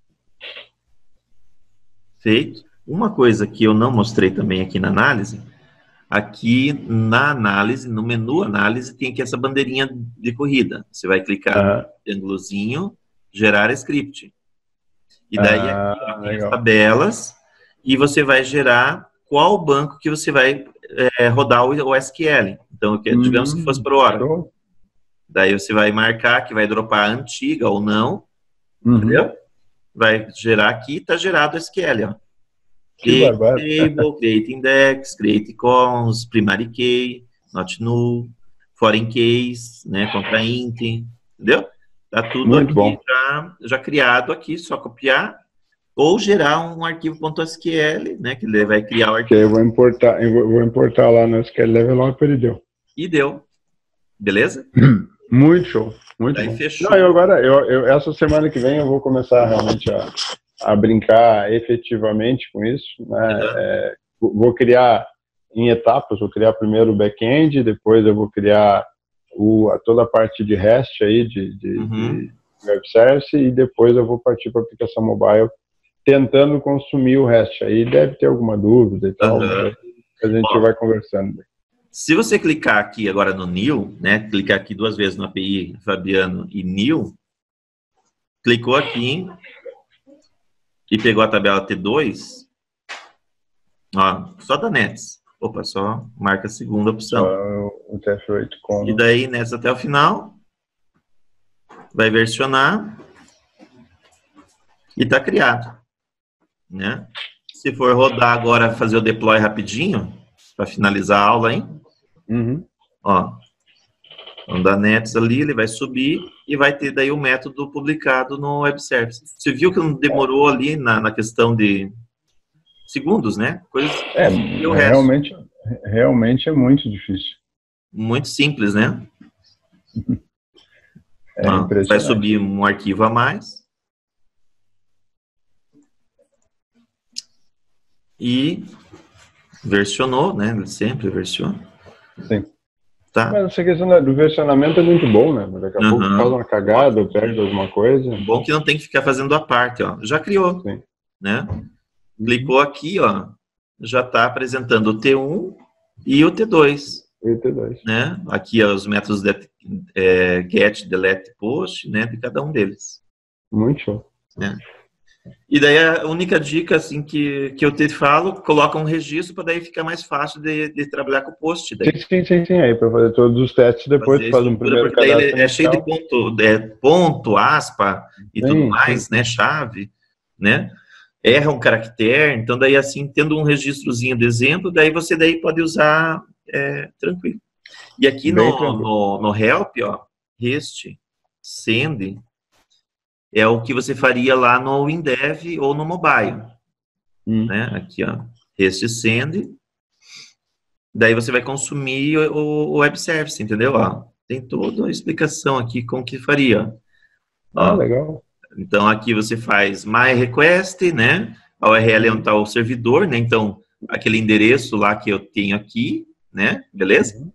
Feito. Uma coisa que eu não mostrei também aqui na análise, aqui na análise, no menu análise, tem aqui essa bandeirinha de corrida. Você vai clicar no triângulozinho, gerar script. E daí aqui ó, tem as tabelas e você vai gerar qual banco que você vai rodar o SQL. Então, digamos que fosse por hora. Show. Daí você vai marcar que vai dropar a antiga ou não, entendeu? Vai gerar aqui, está gerado o SQL, ó. Que Create barbado. table, create index, create columns, primary key, not null, foreign case, né, contra int, entendeu? Tá tudo Muito aqui bom. já criado aqui, só copiar ou gerar um arquivo .sql, né, que ele vai criar o arquivo. Que eu vou importar lá no SQL Developer e deu. E deu. Beleza? Muito show. Muito Daí bom. fechou. Não, essa semana que vem eu vou começar realmente a brincar efetivamente com isso, né? Vou criar em etapas, vou criar primeiro o back-end, depois eu vou criar toda a parte de REST aí, de web service, e depois eu vou partir para a aplicação mobile, tentando consumir o REST. Aí deve ter alguma dúvida e tal, mas a gente vai conversando. Se você clicar aqui agora no New, né, clicar aqui 2 vezes no API Fabiano e New, clicou aqui e pegou a tabela T2, ó, só da Nets. Opa, só marca a segunda opção. O TF8 com... E daí, Nets até o final, vai versionar e tá criado, né? Se for rodar agora, fazer o deploy rapidinho, para finalizar a aula, hein? Ó, então da Nets ali, ele vai subir e vai ter daí o método publicado no web service. Você viu que não demorou ali na questão de segundos, né? Coisas e o resto. Realmente é muito difícil. Muito simples, né? Impressionante. Vai subir um arquivo a mais. E versionou, né? Ele sempre versiona. Sim. Tá. Mas essa questão do versionamento é muito bom, né? Daqui a pouco faz uma cagada ou perde alguma coisa. Bom que não tem que ficar fazendo a parte, ó. Já criou, né? Clicou aqui, ó. Já está apresentando o T1 e o T2. Né? Aqui ó, os métodos get, delete, post, né? De cada um deles. Muito show. Né? E daí a única dica assim que eu te falo, coloca um registro para daí ficar mais fácil de trabalhar com o post. Daí. Sim. Aí para fazer todos os testes depois faz um primeiro porque cadastro. Daí é cheio de ponto, aspa e tudo mais, né? Chave, né? Erra um caractere, então daí assim, tendo um registrozinho de exemplo, daí você pode usar tranquilo. E aqui no help, ó, rest, send, é o que você faria lá no WinDev ou no mobile. Né? Aqui, ó, rest send, daí você vai consumir o web service, entendeu? Ó, tem toda a explicação aqui como que faria. Ó, legal. Então, aqui você faz my request, né? A URL é onde está o servidor, né? Então, aquele endereço lá que eu tenho aqui, né? Beleza?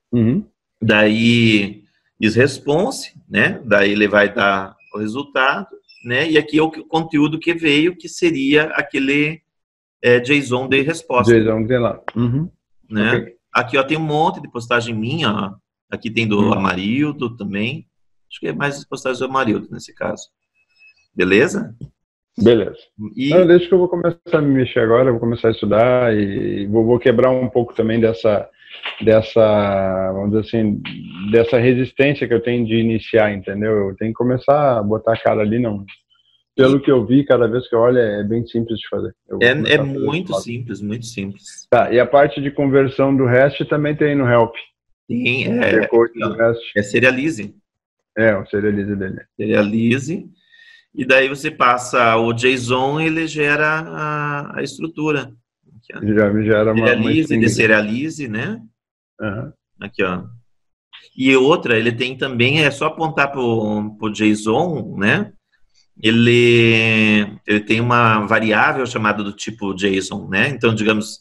Daí, is response, né? Daí ele vai dar o resultado, né? E aqui é o conteúdo que veio, que seria aquele JSON de resposta. JSON que tem lá. Né? Okay. Aqui, ó, tem um monte de postagem minha, ó. Aqui tem do Amarildo também. Acho que é mais postagens do Amarildo, nesse caso. Beleza? Beleza. E Não, deixa que eu vou começar a me mexer agora, eu vou começar a estudar e vou quebrar um pouco também dessa, vamos dizer assim, dessa resistência que eu tenho de iniciar, entendeu? Eu tenho que começar a botar a cara ali, não. Pelo que eu vi, cada vez que eu olho, é bem simples de fazer. Eu vou é começar a fazer muito isso logo. simples, muito simples. Tá, e a parte de conversão do REST também tem no Help. Tem, Decode do REST. serialize. É, o serialize dele. Serialize. E daí você passa o JSON, ele gera a estrutura. Aqui, ó. Já me gera uma Serialize, string. deserialize, né? Uhum. Aqui, ó. E outra, ele tem também, é só apontar pro JSON, né? Ele tem uma variável chamada do tipo JSON, né? Então, digamos,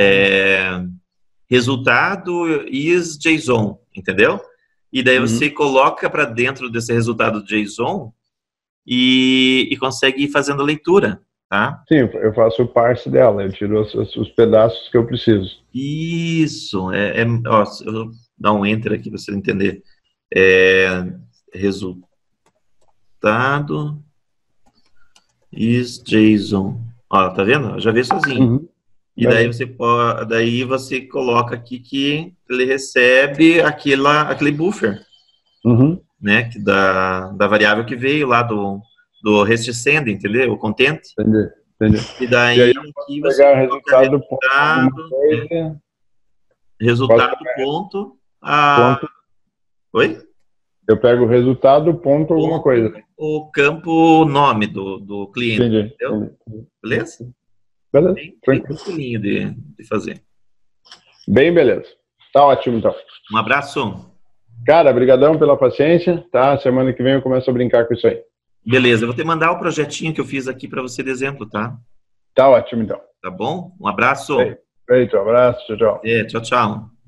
resultado is JSON, entendeu? E daí você coloca para dentro desse resultado JSON e consegue ir fazendo a leitura, tá? Sim, eu faço o parse dela, eu tiro os pedaços que eu preciso. Isso, ó, eu vou dar um enter aqui para você entender. Resultado is JSON. Ó, tá vendo? Já veio sozinho. E daí você coloca aqui que ele recebe aquele buffer, né? Que da variável que veio lá do REST send, entendeu? O content. Entendi. E daí e aí aqui você pegar resultado ponto. Oi? Eu pego resultado ponto alguma coisa. O campo nome do cliente. Entendi. Entendeu? Beleza? Beleza. Bem tranquilinho de fazer. Bem, beleza. Tá ótimo, então. Um abraço. Cara, brigadão pela paciência, tá? Semana que vem eu começo a brincar com isso aí. Beleza, eu vou te mandar o projetinho que eu fiz aqui para você de exemplo, tá? Tá ótimo, então. Tá bom? Um abraço. Feito, um abraço, tchau. Tchau, tchau.